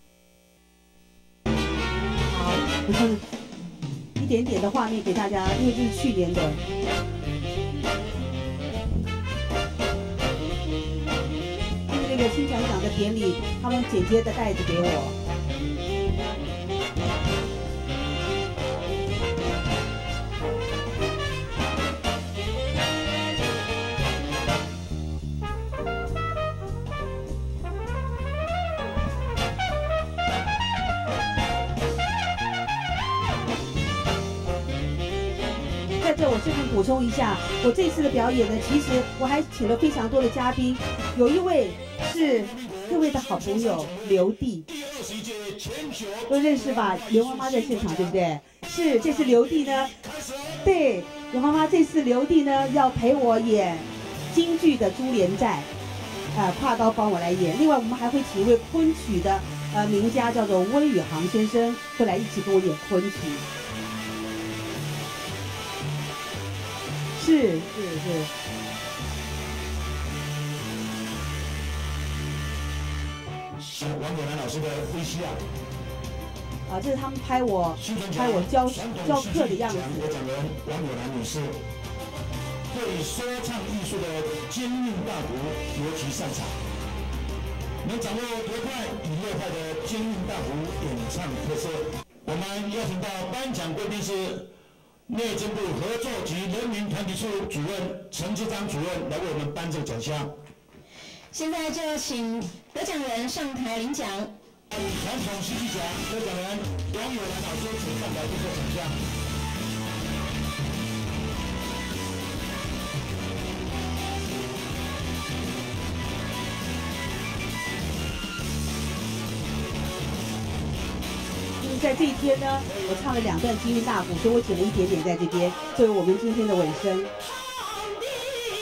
好，我看一点点的画面给大家，因为这是去年的。这个新船长的典礼，他们剪接的带子给我。在这我顺便补充一下，我这次的表演呢，其实我还请了非常多的嘉宾，有一位是各位的好朋友刘弟，都认识吧？刘妈妈在现场，对不对？是，这次刘弟呢，对，刘妈妈这次刘弟呢要陪我演京剧的《珠帘寨》，跨刀帮我来演。另外我们还会请一位昆曲的名家，叫做温宇航先生，会来一起跟我演昆曲。是。 王友兰老师的微笑啊，这是他们拍我教课的样子。 得奖人王友兰女士对说唱艺术的兼韵大谱尤其擅长，能掌握多快与乐快的兼韵大谱演唱特色。我们邀请到颁奖贵宾是内政部合作及人民团体处主任陈志章主任来为我们颁这个奖项。 现在就请得奖人上台领奖。 传统戏剧奖得奖人王友兰老师请上台接受奖项。 在这一天呢，我唱了2段京韵大谱，所以我剪了一点点在这边，作为我们今天的尾声。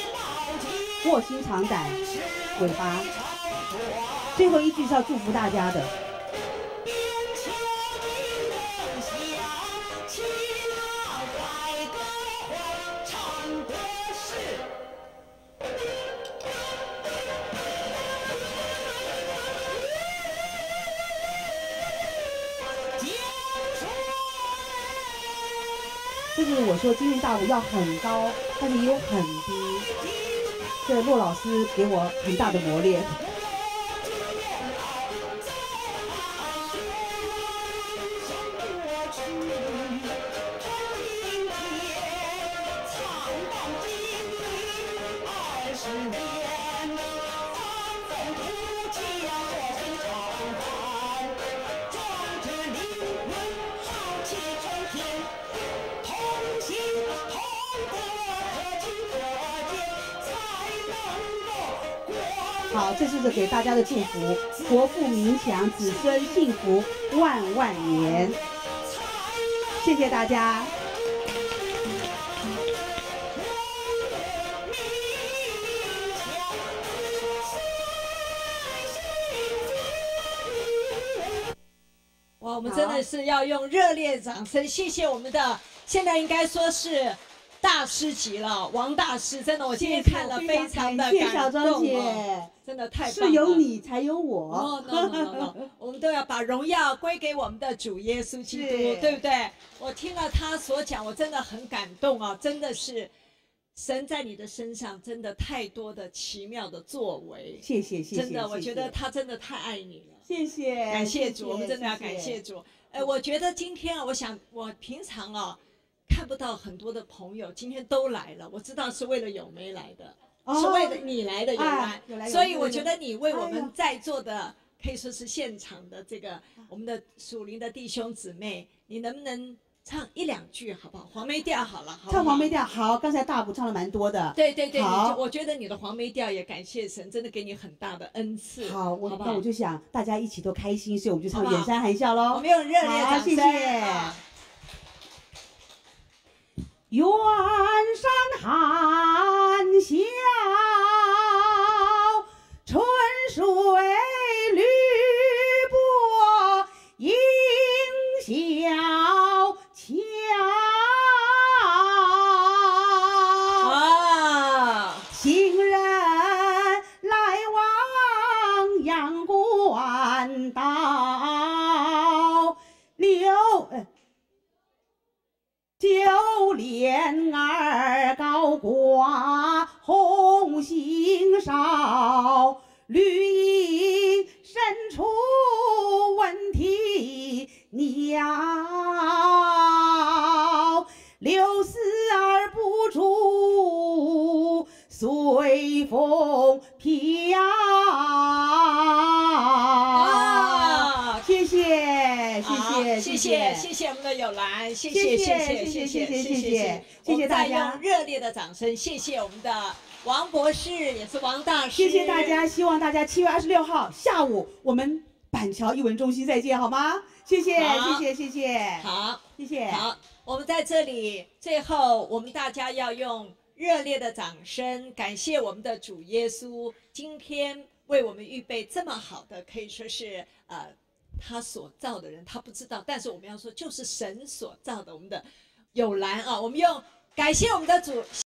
卧薪尝胆，尾巴。最后一句是要祝福大家的。就是我说京韵大舞要很高，但是也有很低。这骆老师给我很大的磨练。好，这是给大家的祝福，国富民强，子孙幸福万万年。谢谢大家。 哇，我们真的是要用热烈掌声，谢谢我们的，现在应该说是大师级了，王大师，真的，我今天看了非常的感动。谢谢小庄姐， 真的太棒了， 是有你才有我。 哦 ，no， 我们都要把荣耀归给我们的主耶稣基督，对不对？我听了他所讲，我真的很感动啊，真的是神在你的身上真的太多的奇妙的作为。 谢谢， 真的，我觉得他真的太爱你了。 谢谢， 感谢主，我们真的要感谢主。我觉得今天啊，我平常啊看不到很多的朋友，今天都来了。我知道是为了有梅来的，是为了你来的有来，所以我觉得你为我们在座的可以说是现场的这个我们的属灵的弟兄姊妹，你能不能唱一两句好不好？黄梅调好了，好不好？ 唱黄梅调好，刚才大补唱了蛮多的。 对，我觉得你的黄梅调也感谢神，真的给你很大的恩赐。 好，那我就想大家一起都开心，所以我们就唱《远山含笑》喽。 我们用热烈掌声， 谢谢。远山含笑，春水绿波映小桥。行人来往阳关道，九莲儿高挂红星梢，绿荫深处闻啼鸟，柳丝儿不住随风飘。谢谢我们的有兰，谢谢大家，用热烈的掌声，谢谢我们的王博士，也是王大师， 谢谢大家，希望大家7月26号下午我们板桥艺文中心再见，好吗？谢谢， 好， 谢谢， 好， 谢谢， 好，我们在这里最后我们大家要用热烈的掌声感谢我们的主耶稣，今天为我们预备这么好的，可以说是他所造的人，他不知道，但是我们要说，就是神所造的，我们的有兰啊，我们用感谢我们的主。